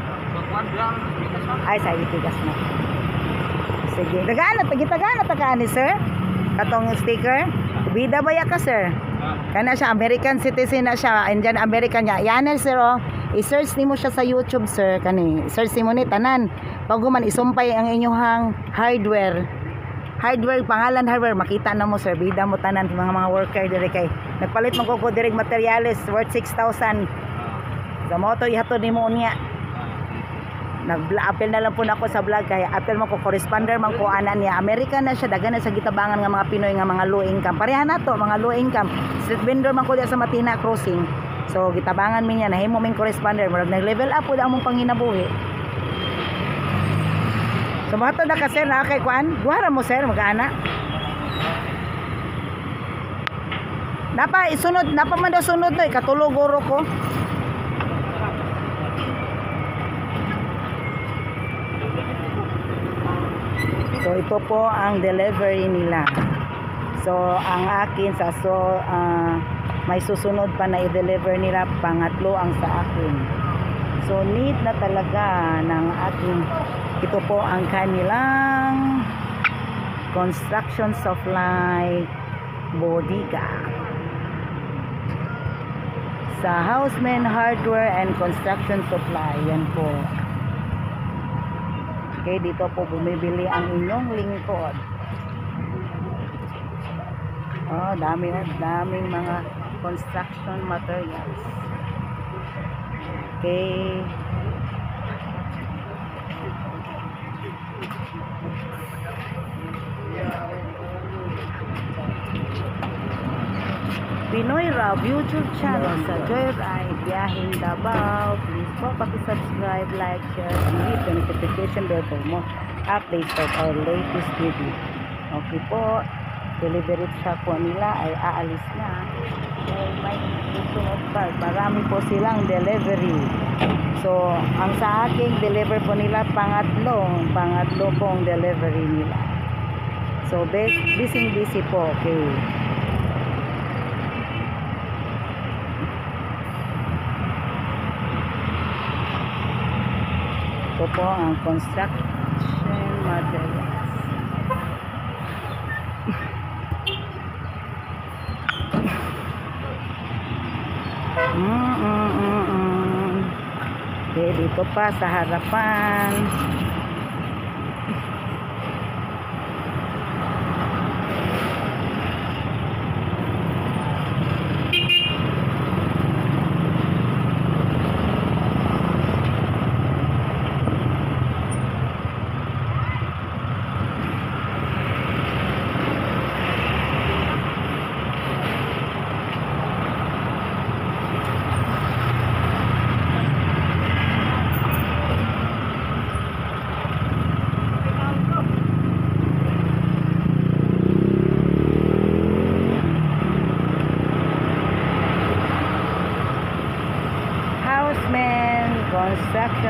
Ay sa itigas na. Sige, dagana tagitagana ta kaani sir. Katong sticker. Bida ba ya ka sir? Kana siya American citizen na siya, Indian American niya. Yan sir oh. I-search nimo siya sa YouTube sir kani. I-search nimo ni tanan. Pag human isumpay ang inyong hardware. Hardware, pangalan hardware, makita na mo sir, bida mo tanan mga mga worker dire kay nagpalit man ko ko direct materials worth six thousand. Sa moto ihatod nimo unya. Nag-apel na lang po nako sa vlog kay apel man ko corresponder man ko ana niya. American na siya, dagan na sa gitabangan nga mga Pinoy nga mga low income. Pareha na to, mga low income. Street vendor man ko diya sa Matina Crossing. So gitabangan mi niya nahimo ming corresponder, murag nag-level up pud among panginabuhi. So mato na ka sir na kay kuan, duhara mo sir mag-ana. Napa isunod, napa man daw sunod no, ikatulog guro ko. So ito po ang delivery nila. So ang akin sa so uh, may susunod pa na i-deliver nila, pangatlo ang sa akin. So neat na talaga ng aking. Ito po ang kanilang construction supply bodega sa Houseman Hardware and Construction Supply. Yan po. Okay, dito po bumibili ang inyong lingkod. Oh, dami na, daming mga construction materials. Okay. Pinoy Rob YouTube channel sa Joyride Biyahing Davao. Please po paki-subscribe, like, share, and hit the notification bell for more updates of our latest video. Okay po, delivery truck po nila ay aalis na. So may susunod pa. Marami po silang delivery. So ang sa aking deliver po nila pangatlo, pangatlo pong delivery nila. So busy busy po. Okay. Ito po ang construction materials. mm, mm, mm, mm. Okay, dito pa sa harapan.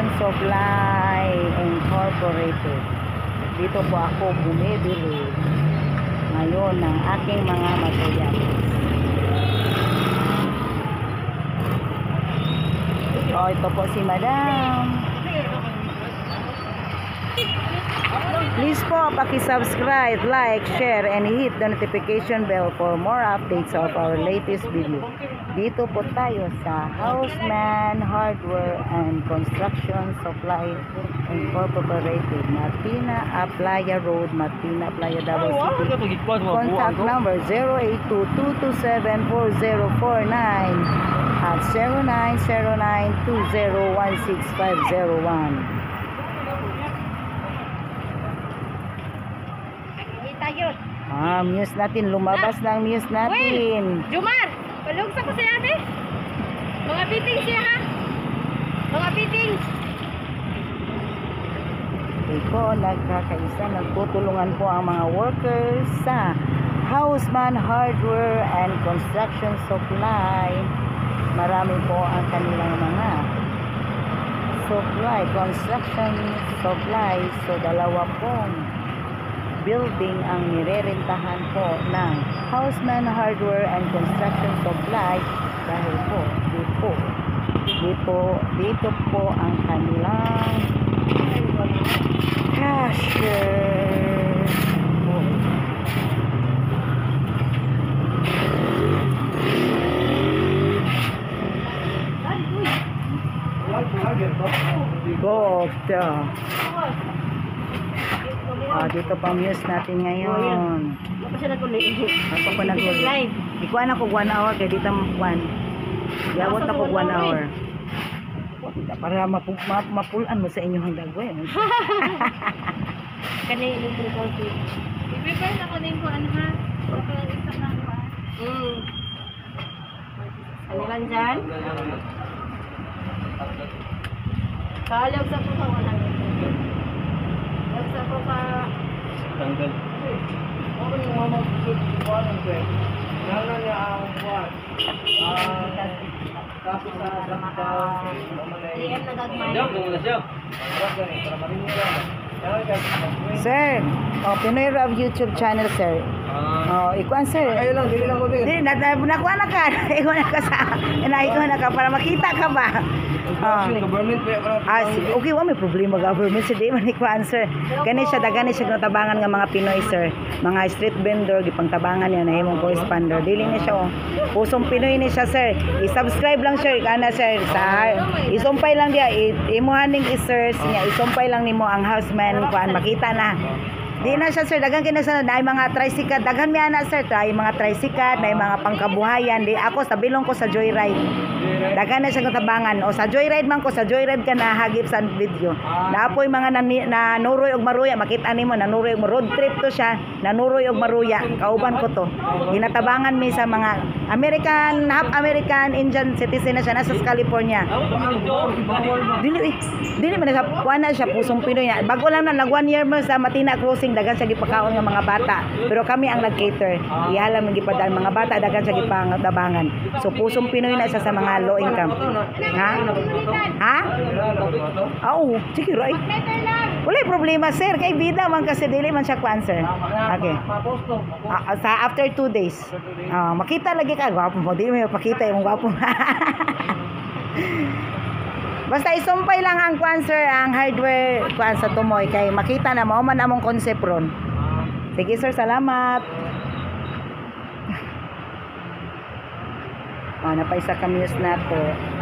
Supply Incorporated. Dito po ako bumibili ngayon ng aking mga materials. Oh, ito po si Madam. Please po, paki-subscribe, like, share, and hit the notification bell for more updates of our latest video. Dito po tayo sa Houseman Hardware and Construction Supply Incorporated, Martina Aplaya Road, Martina Aplaya, Davao City. Contact number zero eight two, two two seven, four zero four nine at zero nine zero nine, two zero one six five zero one. Ah, muse natin. Lumabas na ang muse natin. Jumar, palugsa ko siya ate. Mga biting siya ha. Mga biting. Ito, nagkakaisa, nagtutulungan po ang mga workers sa Houseman Hardware and Construction Supply. Marami po ang kanilang mga supply, construction supply. So, dalawa pong building ang nirerentahan po ng Houseman Hardware and Construction Supply dahil po dito dito dito po ang kanilang cashier po. Gopta. Ah, dito pa muse natin ngayon. Ako siya nagkulit. Ako pa nag-live. Live. Ikuan ako one hour kay dito one. Yawat ako one hour. Para mapu ma mapulan mo sa inyong dagway. Kani libre ko si. I-prepare na ko din ko ano ha. Ako lang isa na ko. Mm. Ano lang dyan? Kalog sa po sa wala. Kalog sa po ka. Tanggal. Ako yung mga mag-shoot ko ng pwede. Nana niya ang what? Ah, kaso sa drama I M na gagmay. Diyan, kung wala siya. Para marinig lang. Sir, oh, Pinoy Rob YouTube channel, sir. Ah, Oh, ikuan sir. ayun lang, dili lang ko din. Dili, na nakuha na ka. Ikaw na ka sa, na ikaw na ka para makita ka ba? Oh. Government pa yung Ah, si, okay, wa may problema government si di man ikuan sir. Kani siya dagani siya natabangan nga mga Pinoy sir. Mga street vendor gipangtabangan niya na himong corresponder. Dili ni siya oh. Pusong Pinoy ni siya sir. I-subscribe lang sir kana sir sa isumpay lang dia imuhan ning i-search niya isumpay lang nimo ang Houseman kuan makita na. Di na siya sir, dagan kina sa na mga tricycle, daghan mi ana sir, try mga tricycle, na mga pangkabuhayan. Di ako sa bilong ko sa Joyride. Daghan na siya katabangan. O sa Joyride man ko, sa Joyride ka na hagip sa video. Naapoy mga na, na nuroy og maruya, makita nimo na nuroy og road trip to siya, na nuroy og maruya. Kauban ko to. Ginatabangan mi sa mga American, half American, Indian citizen na siya nasa California. Dili, dili man sa kuan na siya pusong Pinoy na. Bago lang na nag one year mo sa Matina Crossing dagan sa gipakaon nga mga bata. Pero kami ang nag-cater. Ihala man gipadal mga bata dagan sa gipangtabangan. So pusong Pinoy na isa sa mga low income. Ha? Ha? Oo, sige right. Wala problema sir, kay bida man kasi dili man siya kuan sir. Okay. Ah, sa after two days. Ah, makita lagi ka gwapo mo, dili mo pakita yung gwapo. Basta isumpay lang ang kuan sir, ang hardware kuan sa Tumoy kay makita na mao man among concept ron. Sige sir, salamat. Ah, napaisa kami news nato.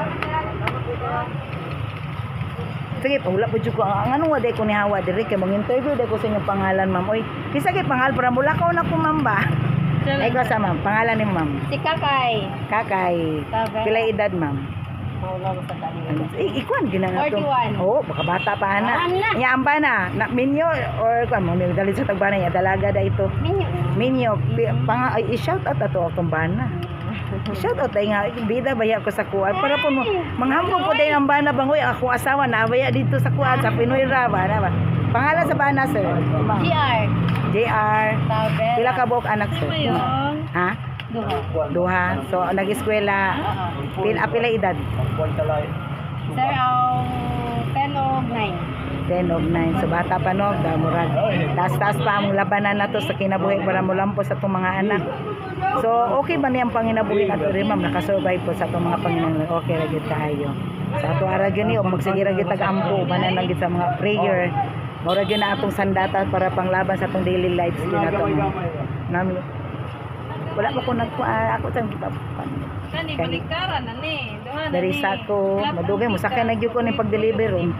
Sige, pahula po dyan ko. Ang anong waday ko ni Hawa, diri kay mag-interview day ko sa inyong pangalan, ma'am. Oy, kisa kay pangal para mula ka na ko, ma'am ba? Ay ko sa ma'am, pangalan ni ma'am. Si Kakay. Kakay. Kakay. Pila edad, ma'am? Maula ko sa dali. Eh, ikuan gina nga to. forty-one. Oo, baka bata pa na. Aan na. Nya amba na, na minyo or kuan mo may dali sa tagbana niya dalaga da ito. Minyo. Minyo, pi- pang ay i-shout out ato akong bana. I-shout out ay nga bida baya ko sa kuan para po mo manghambog ko day ang bana bangoy ako asawa na baya dito sa kuan sa Pinoy ra ba na ba. Pangalan sa bana sir. Ma'am. G R. J R. Tabel. Pila ka buok anak sir? Yung Ha? duha. Duha. So nag-eskwela Oo. pila pila edad? Sir, ang ten o og nine. ten og nine. So bata pa no, damurag. Taas-taas pa ang labanan nato sa kinabuhi para mo lampo sa itong mga anak. So okay ba niyang panginabuhi nato rin ma'am? Nakasurvive po sa itong mga panginabuhi. Okay ra gyud kaayo. Sa ato ara gyud ni og magsige ra gyud tag-ampo banan lang gyud sa mga prayer. Mura gyud na atong sandata para panglaban sa atong daily lives gyud nato. Nami wala pa ko nagkuha ako sang kita. Kani baliktaran na ni. Duha na Dari sa ko, madugay mo sakay na gyud ko ni pag-deliver ron.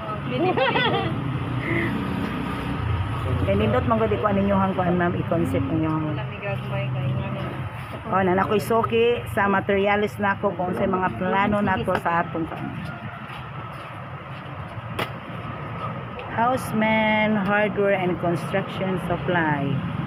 Kay nindot man gud ko ninyo hang kuan ma'am i-concept ninyo hang. Oh, na nakoy soki sa materialis nako kung sa mga plano nato sa atong Houseman Hardware and Construction Supply.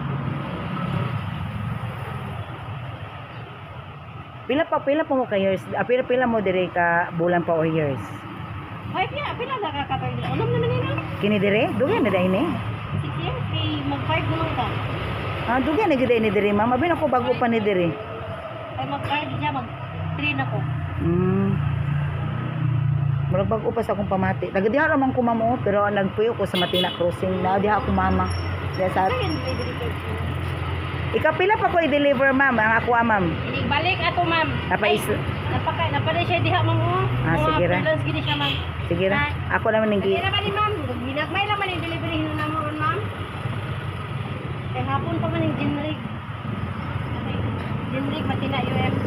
Pila pa pila pa mo ka years? Ah, pila pila mo dire ka bulan pa o years? Ay, pila, pila nakakatay. Ulam naman nila. Kini dire? Dugay na dai ni. six years, eh, mag-five naman ka. Ah, dugay na gid ni dire ma'am. Abi ako bago pa ni dire. Ay, mag-five siya, mag-three na ko. Hmm. Murag bago pa sa akong pamati. Taga diha ra man ko mamo pero nagpuyo ko sa Matina Crossing. Na diha ako mama. Diha sa Ayun, may delivery. ikapila pa ko i-deliver ma'am ang ako ah, ma'am. Balik ato, ma'am. Napais. Ay, napaka, napala siya diha, ma'am. Oh. Ah, Mga sige ra. freelance gini siya, ma'am. Sige ra. Ako naman ning Sige naman ni ma'am. Ginagmay naman yung delivery nyo na mo, ma'am. Kaya hapon pa man yung generic. Generic, pati na U M.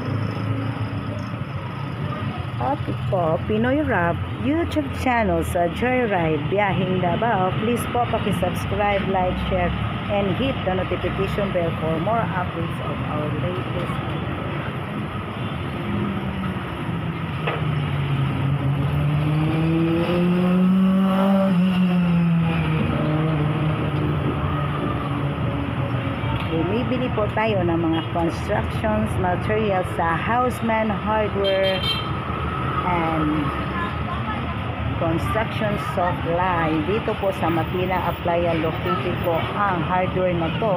At po, Pinoy Rap YouTube channel sa Joyride Biyahing Davao. Please po paki-subscribe, like, share, and hit the notification bell for more updates of our latest. Bumibili po tayo ng mga constructions materials sa Houseman Hardware and Construction Supply. Dito po sa Matina Applian located po ang hardware na to.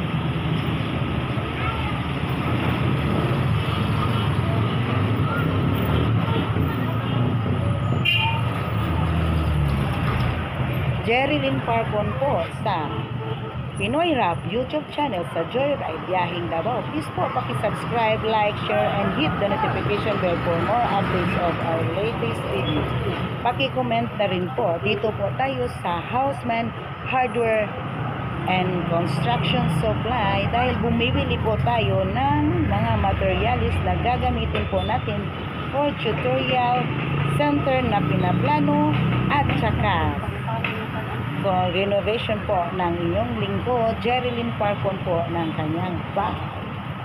Jerilyn Parpon po sa Pinoy Rap YouTube channel sa Joyride Biyahing Davao. Please po paki-subscribe, like, share, and hit the notification bell for more updates of our latest videos. Paki-comment na rin po. Dito po tayo sa Houseman Hardware and Construction Supply dahil bumibili po tayo ng mga materialis na gagamitin po natin for tutorial center na pinaplano at saka for renovation po ng inyong lingkod, Jerilyn Parpon po ng kanyang bahay.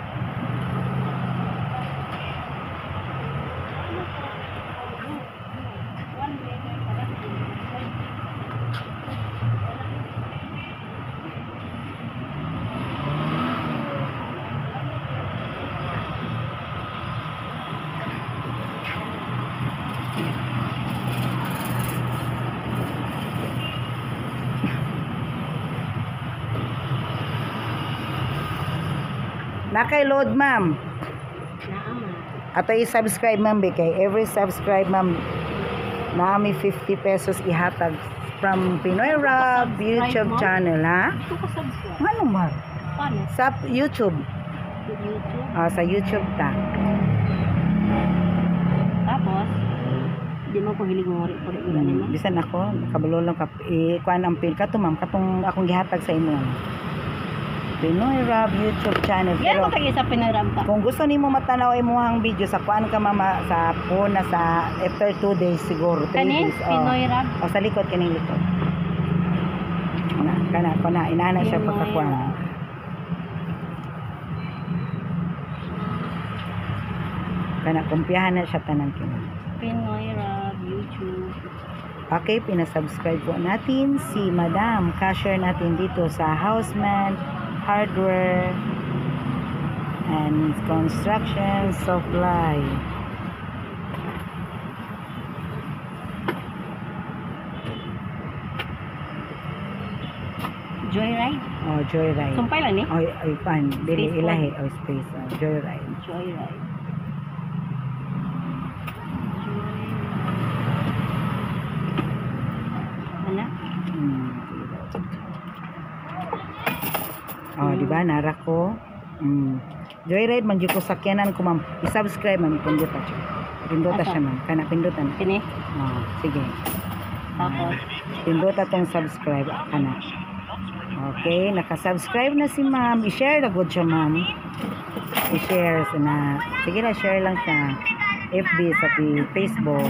Nakay-load, ma'am. Ato i-subscribe, ma'am, kay every subscribe, ma'am, naami fifty pesos ihatag from Pinoy Rap YouTube channel, ha? Ito ka subscribe. Ano, ma'am? Paano? Sa YouTube. YouTube. Ah, sa YouTube ta. Tapos, di mo ko hilig mo rin po rin ulan nila. Bisan ako, kabalo lang ka, eh, kuan ang pin ka to, ma'am, katong akong gihatag sa imo. Pinoy Rap YouTube channel. Yan Pero mo tayo sa pinaram ka. kung gusto nimo matanaw imong video sa kuan ka mama sa phone na sa after two days siguro, three Kanin? days. Oh. Pinoy Rap? O sa likod kaning likod. Kana kana kana inana siya Pinoy pagkakuan. Rap. Kana kumpiyahan na siya tanan kini. Pinoy Rap YouTube. Okay, pinasubscribe po natin si Madam cashier natin dito sa Houseman Hardware and Construction Supply. Joyride? Oh, Joyride. Sumpay lang ni? Oy, oy, pan. Dili Space ilahi. Oh, space. Oh, Joyride. Joyride. Oh, di ba nara ko? Mm. Joyride man gyud ko sakyanan ko ma'am. I-subscribe man pindot ta. Pindot ta Asa? siya ma'am. Kana pindutan. Kini. Oh, sige. Tapos. Pindot ta tong subscribe kana. Okay, naka-subscribe na si ma'am. I-share na gud siya ma'am. I-share so na. Sige na, share lang siya. F B sa Facebook.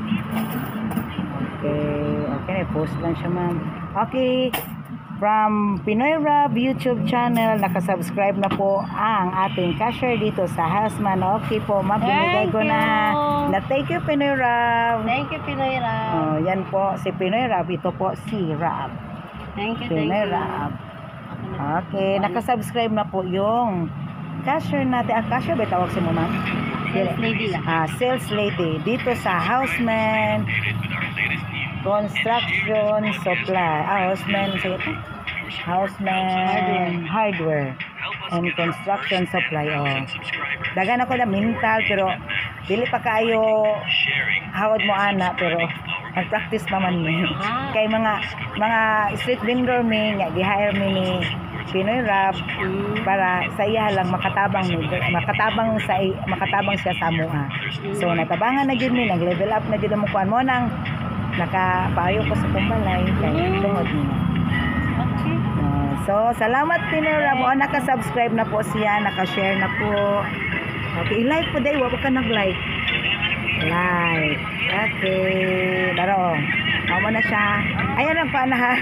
Okay, okay, post lang siya ma'am. Okay, from Pinoy Rab YouTube channel, nakasubscribe na po ang ating cashier dito sa Houseman. Okay po, ma'am, binigay Thank ko na. you. Na thank you Pinoy Rab. Thank you, Pinoy Rab. Oh, yan po si Pinoy Rab. Ito po si Rab. Thank you, thank Pinoy you. Rab. Okay, nakasubscribe na po yung cashier natin. Ah, cashier ba tawag si mo ma'am? Sales lady lang. Ah, sales lady dito sa Houseman Construction Supply. Ah, Houseman, sige ito. Houseman Hardware and Construction Supply. Oh. Dagan ako na mental pero dili pa kayo hawad mo ana pero mag-practice pa man mi. Ah. Kay mga mga street vendor mi nga gi-hire mi ni Pinoy Rab Mm. para sa iya lang makatabang mi makatabang sa i- makatabang siya sa amuha. So natabangan na gyud mi, nag-level up na gyud mo kuan mo nang nakapaayo ko sa kumbalay kay Mm. tungod ni. Okay. Uh, so salamat Pinoy Rab. O naka-subscribe na po siya, naka-share na po. Okay, i-like po day, wa pa ka nag-like. Like. Okay. Daro. Amo na siya. Ayan ang panahag.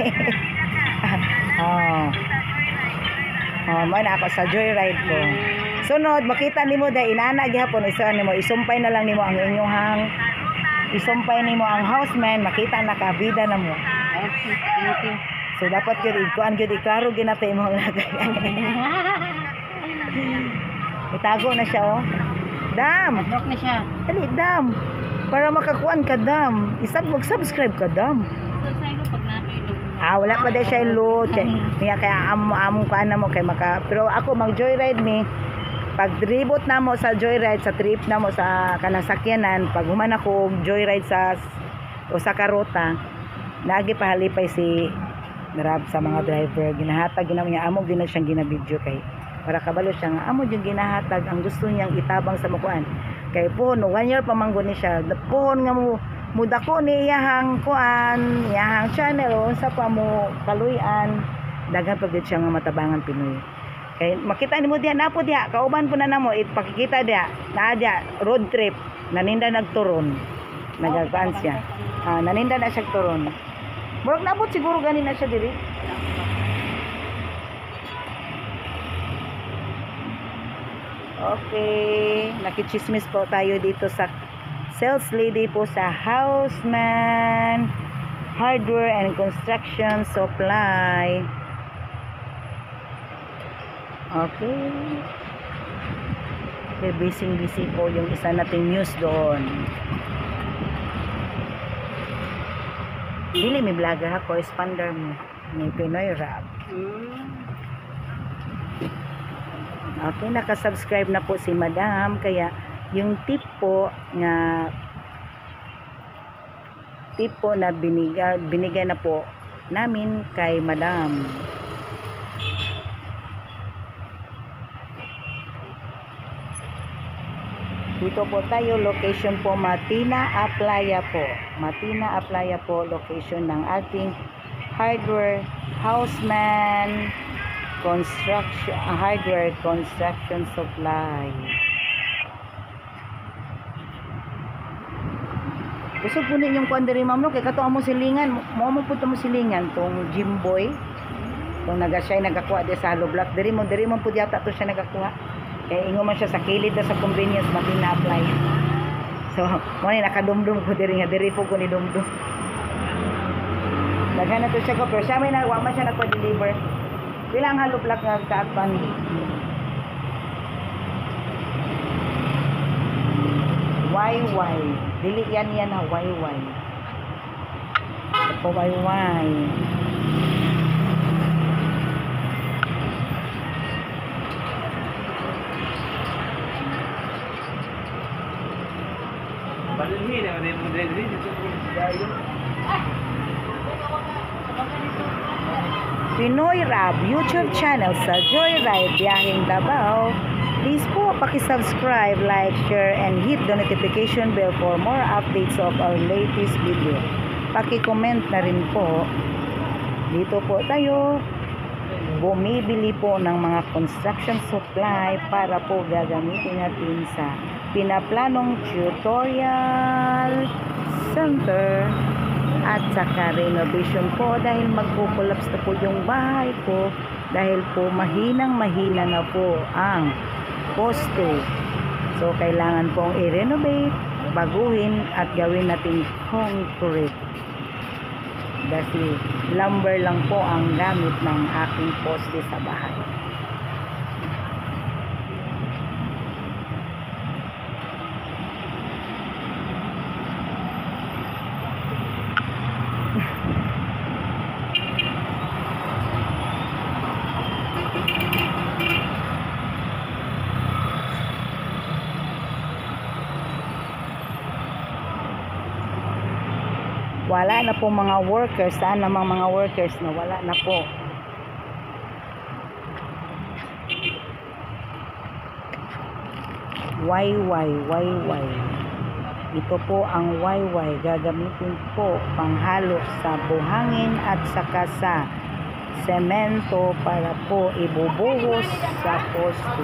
Oh. Oh, man ako sa joyride ko. Sunod, makita nimo day inana gihapon isa nimo isumpay na lang nimo ang inyong isumpay nimo ang Houseman, makita nakabida na mo. Okay, thank you. So dapat gyud ikuan gyud iklaro ginatay mo lagay. Itago na siya oh. Dam. Block na siya. Dali dam. Para makakuan ka dam. Isab mag-subscribe ka dam. So, sa'yo pag napilog. Ah, wala pa din siya yung load. Kaya kaya amo amo ka na mo kay maka. Pero ako mag joyride ni pag ribot na mo sa joyride sa trip na mo sa kanang sakyanan, pag human ako og joyride sa o sa karota, nagi pahalipay si Rab sa mga driver. Ginahatag ginamo niya amo gina siyang ginabidyo kay para kabalo siya nga amo yung ginahatag ang gusto niyang itabang sa mukuan. Kay puhon one year pa manggo ni siya. Puhon nga mo mudako ni iyahang kuan, iyahang channel o sa pa mo kaluyan daghan pa gid siya nga matabangan Pinoy. Kay makita nimo diha napo diha kauban po na namo ipakikita diha naa diha road trip naninda nagturon nagagpaan siya. Ah, naninda na siya turon. Murag nabot siguro gani na siya diri. Okay, nakichismis po tayo dito sa sales lady po sa Houseman Hardware and Construction Supply. Okay. Okay, busy-busy po yung isa nating news doon. Dili may vlogger ha, corresponder mo ni Pinoy Rab. Mm. Okay, nakasubscribe na po si Madam. Kaya yung tip po na tip po na binigay, binigay na po namin kay Madam. Dito po tayo, location po Matina Aplaya po. Matina Aplaya po, location ng ating hardware Houseman Construction, uh, Hardware Construction Supply. Gusto po ninyong kuan diri ma'am no kay kato amo silingan, mo mo pud mo silingan tong Jimboy. Tong naga siya nagakuha di sa Hollow Block, diri mo diri mo pud yata to siya nagakuha. Kaya ingo man siya sa kilid na sa convenience Matina Apply. So, mo ni nakadumdum ko diri nga diri po ko ni dumdum. Daghan na to siya ko pero siya may na wa man siya nagpa-deliver. Bilang Hollow Block nga kaakpan. Y Y. Dili yan yan na Y Y. Ito Y Y. Balilhin ang rin mo din rin ito po sa dayo. Pinoy Rab YouTube channel sa Joyride Biyaheng Davao. Please po paki-subscribe, like, share, and hit the notification bell for more updates of our latest video. Paki-comment na rin po. Dito po tayo bumibili po ng mga construction supply para po gagamitin natin sa pinaplanong tutorial center at saka renovation po dahil magpo-collapse na po yung bahay ko dahil po mahinang mahina na po ang poste. So kailangan pong i-renovate, baguhin at gawin natin concrete. Kasi lumber lang po ang gamit ng aking poste sa bahay. Wala na po mga workers. Saan namang mga workers na wala na po. Y Y, Y Y. Ito po ang Y Y. Gagamitin po panghalo sa buhangin at saka sa semento para po ibubuhos sa poste.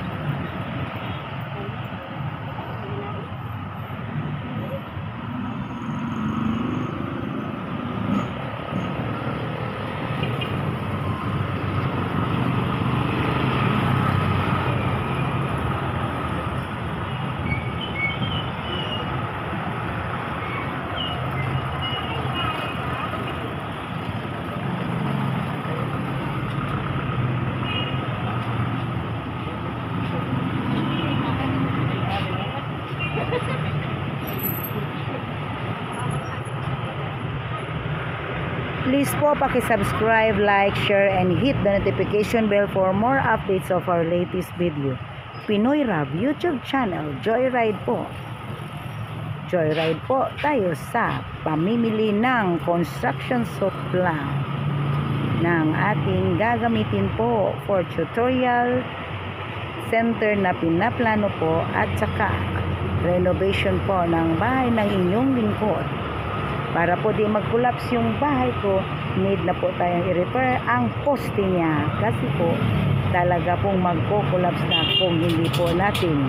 Please po paki-subscribe, like, share, and hit the notification bell for more updates of our latest video. Pinoy Rab YouTube channel, Joyride po. Joyride po tayo sa pamimili ng construction supply ng ating gagamitin po for tutorial center na pinaplano po at saka renovation po ng bahay ng inyong lingkod. Para po di mag-collapse yung bahay ko, need na po tayong i-repair ang poste niya. Kasi po, talaga pong magko-collapse na kung hindi po natin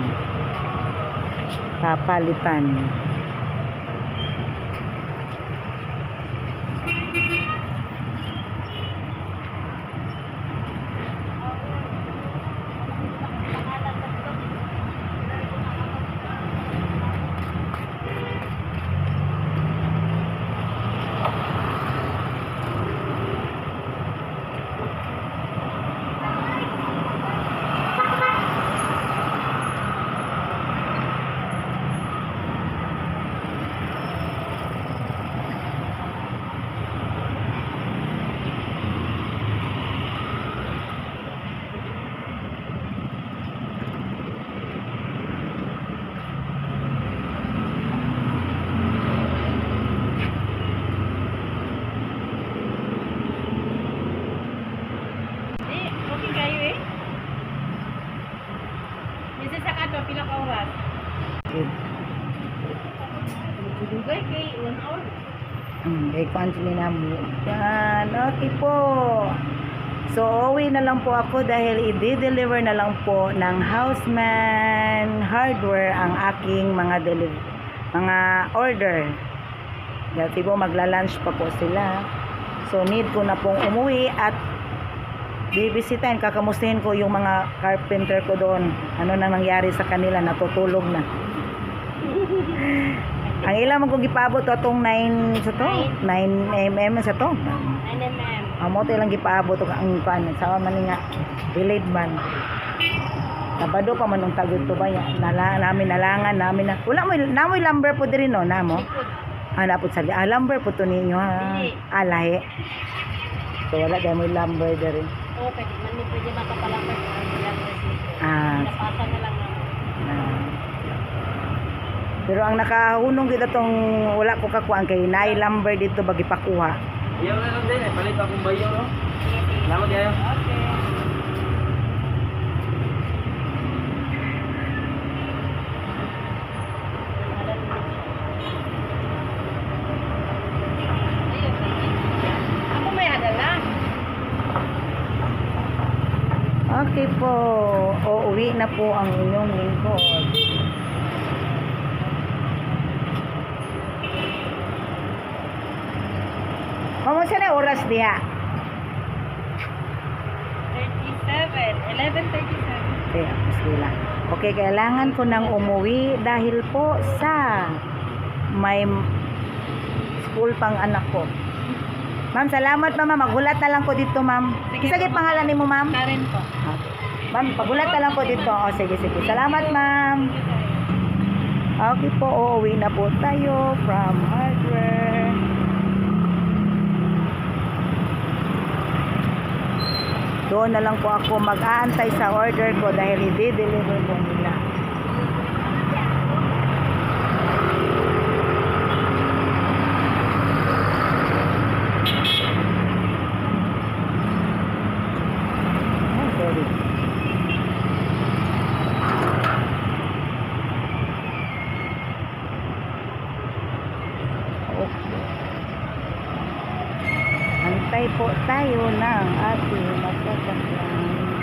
papalitan. Pila ka oras? Dugay kay one hour. Hmm, kay Panchili namin. Yan, okay po. So, uwi na lang po ako dahil i-deliver na lang po ng Houseman Hardware ang aking mga deliver, mga order. Kasi po magla-lunch pa po sila. So, need ko na pong umuwi at bibisitin, kakamustahin ko yung mga carpenter ko doon. Ano na nangyari sa kanila, natutulog na. Ang ilang mo kong gipaabot to atong nine sa to, nine mm sa to. nine mm. Amo to ilang gipaabot to ang kan sa man nga delayed man. Sabado pa man ang tagod to ba ya. Nala namin nalangan namin na. Wala mo namoy lumber po diri no namo. Ana po sa ah, lumber po to ninyo ha. Alahe. So wala kay mo lumber diri. Oh, pwede man ni pwede makapalamber sa lumber dito. Ah. Napasa na lang naman. Ah. Pero ang nakahunong kita tong wala ko kakuan kay naay lumber dito bagi pakuha. Ayaw na lang din eh, palit akong bayo no? Sige, sige. Salamat kayo. Okay. Ako may hadala. Okay po. Uuwi na po ang inyong lingkod. Kamusta na oras diya? thirty-seven. eleven thirty-seven. Okay, sige lang. Okay, kailangan ko nang umuwi dahil po sa may school pang anak ko. Ma'am, salamat ma'am. Magulat na lang po dito, ma'am. Sige, Sige, pangalan ni mo, ma'am? Karen po. Okay. Ma'am, pagulat na lang po dito. O, sige, sige. Salamat, ma'am. Okay po, uuwi na po tayo from hardware. Doon na lang po ako mag-aantay sa order ko dahil i-deliver po nila. Oh, sorry. Okay. Antay po tayo ng ating magkakasyan.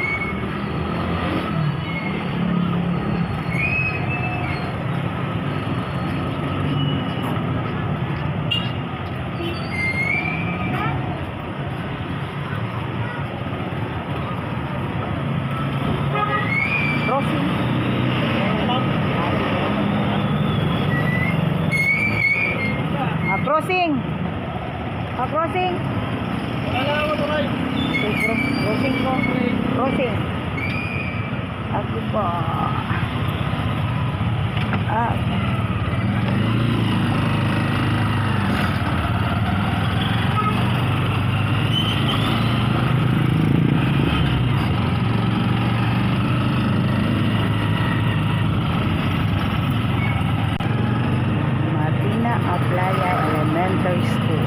Crossing. Ah, crossing. Ah, crossing. Okay, cro- crossing ko. Crossing. Ako po. Ah. Martina Aplaya Elementary School.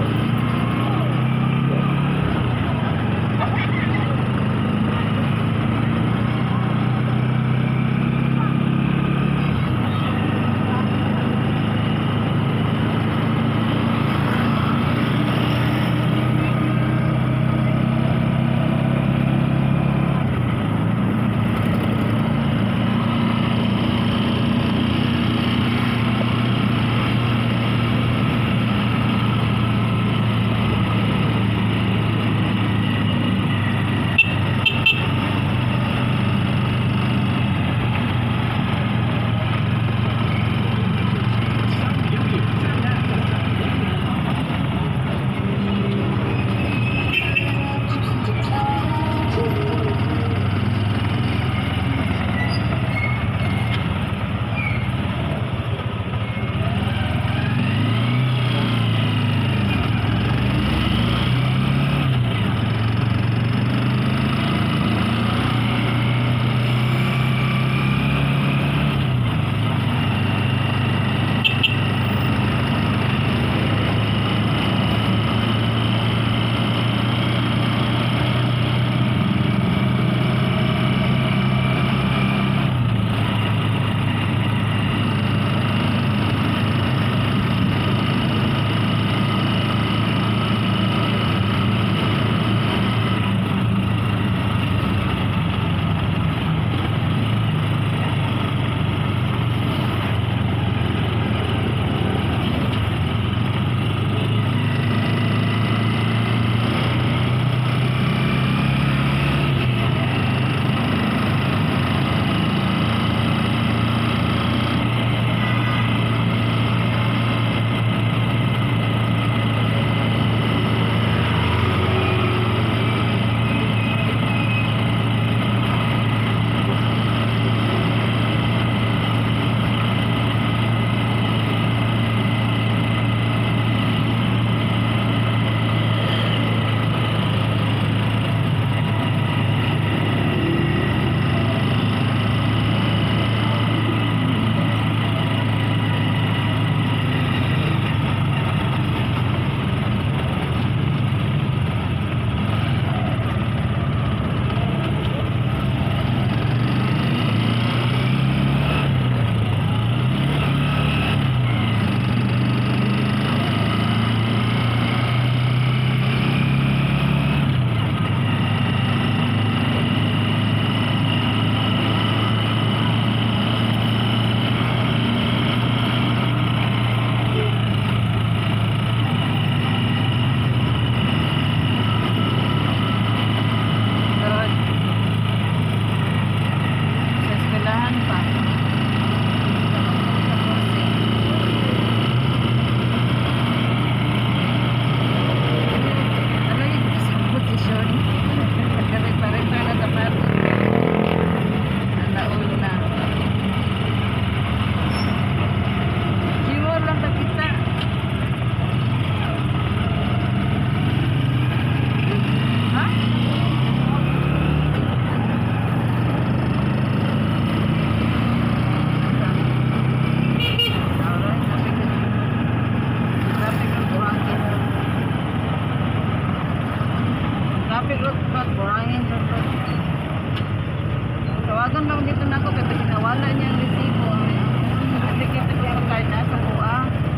tawagan lang dito na ako, pero sinawala niya ang resibo. Nakikita ko yung card na sa kuha.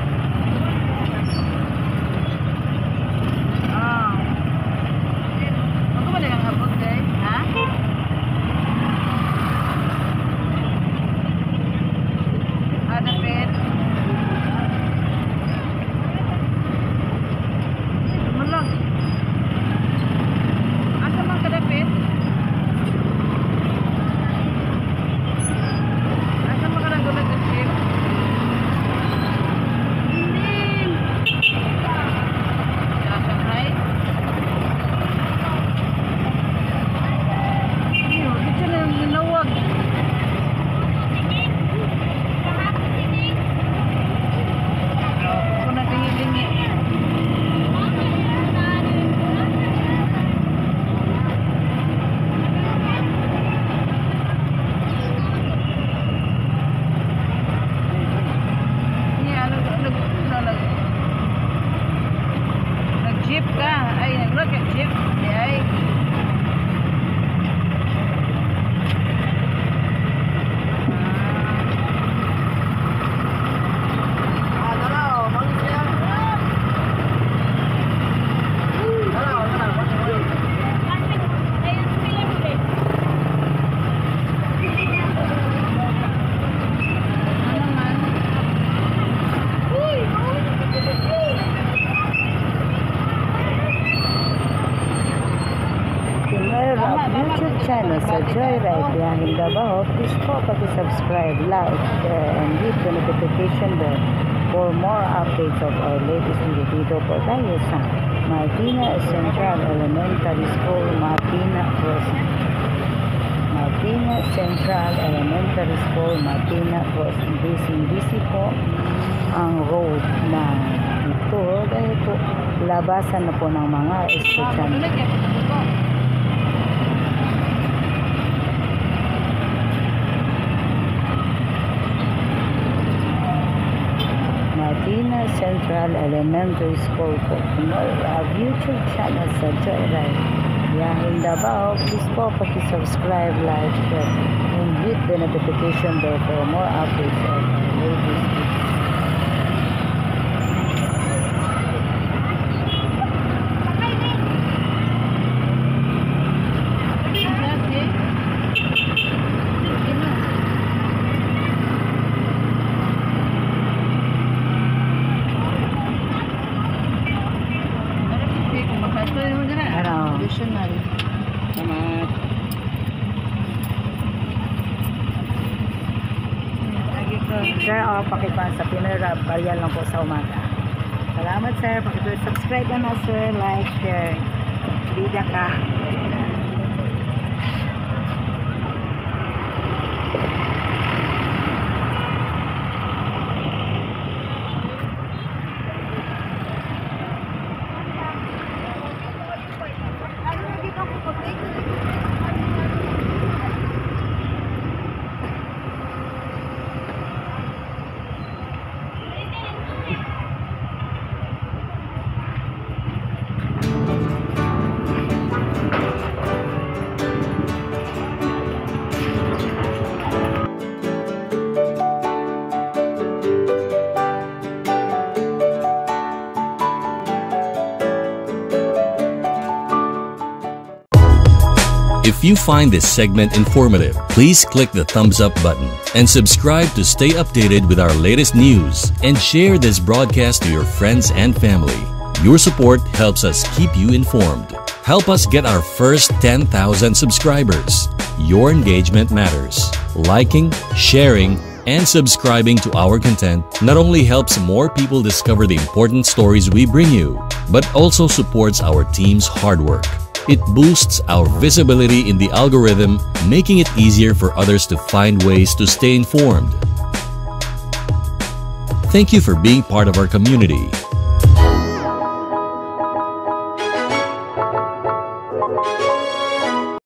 Ah. Ako ba na yung abot, guys? Ha? Ah, dapit. Malag. Asa man ka dapit? Asa man ka nagulad sa trip? Nag-jeep ka. Ay, nag-look at jeep. Ay. Ah, dalaw. Bangis yan. Dalaw, dalaw. Ano man? Uy! Mayroon YouTube channel sa Joyride Biyahin Davao. Please po pag-subscribe, like, share, and hit the notification bell for more updates of our latest video. Dito po tayo sa Martina Central Elementary School, Martina Crossing. Martina Central Elementary School, Martina Crossing. Busy-busy po ang road na ito dahil po labasan na po ng mga estudyante. Martina Central Elementary School po. Our YouTube channel sa Joyride Biyahin Davao. Please po pag-subscribe, like, share, and hit the notification bell for more updates of our latest videos. Additional. Salamat. Sir, o pakikuan sa Pinera, barya lang po sa umaga. Salamat sir, pakisubscribe na sir, like, share. Bida ka. If you find this segment informative, please click the thumbs up button and subscribe to stay updated with our latest news, and share this broadcast to your friends and family. Your support helps us keep you informed. Help us get our first ten thousand subscribers. Your engagement matters. Liking, sharing, and subscribing to our content not only helps more people discover the important stories we bring you, but also supports our team's hard work. It boosts our visibility in the algorithm, making it easier for others to find ways to stay informed. Thank you for being part of our community.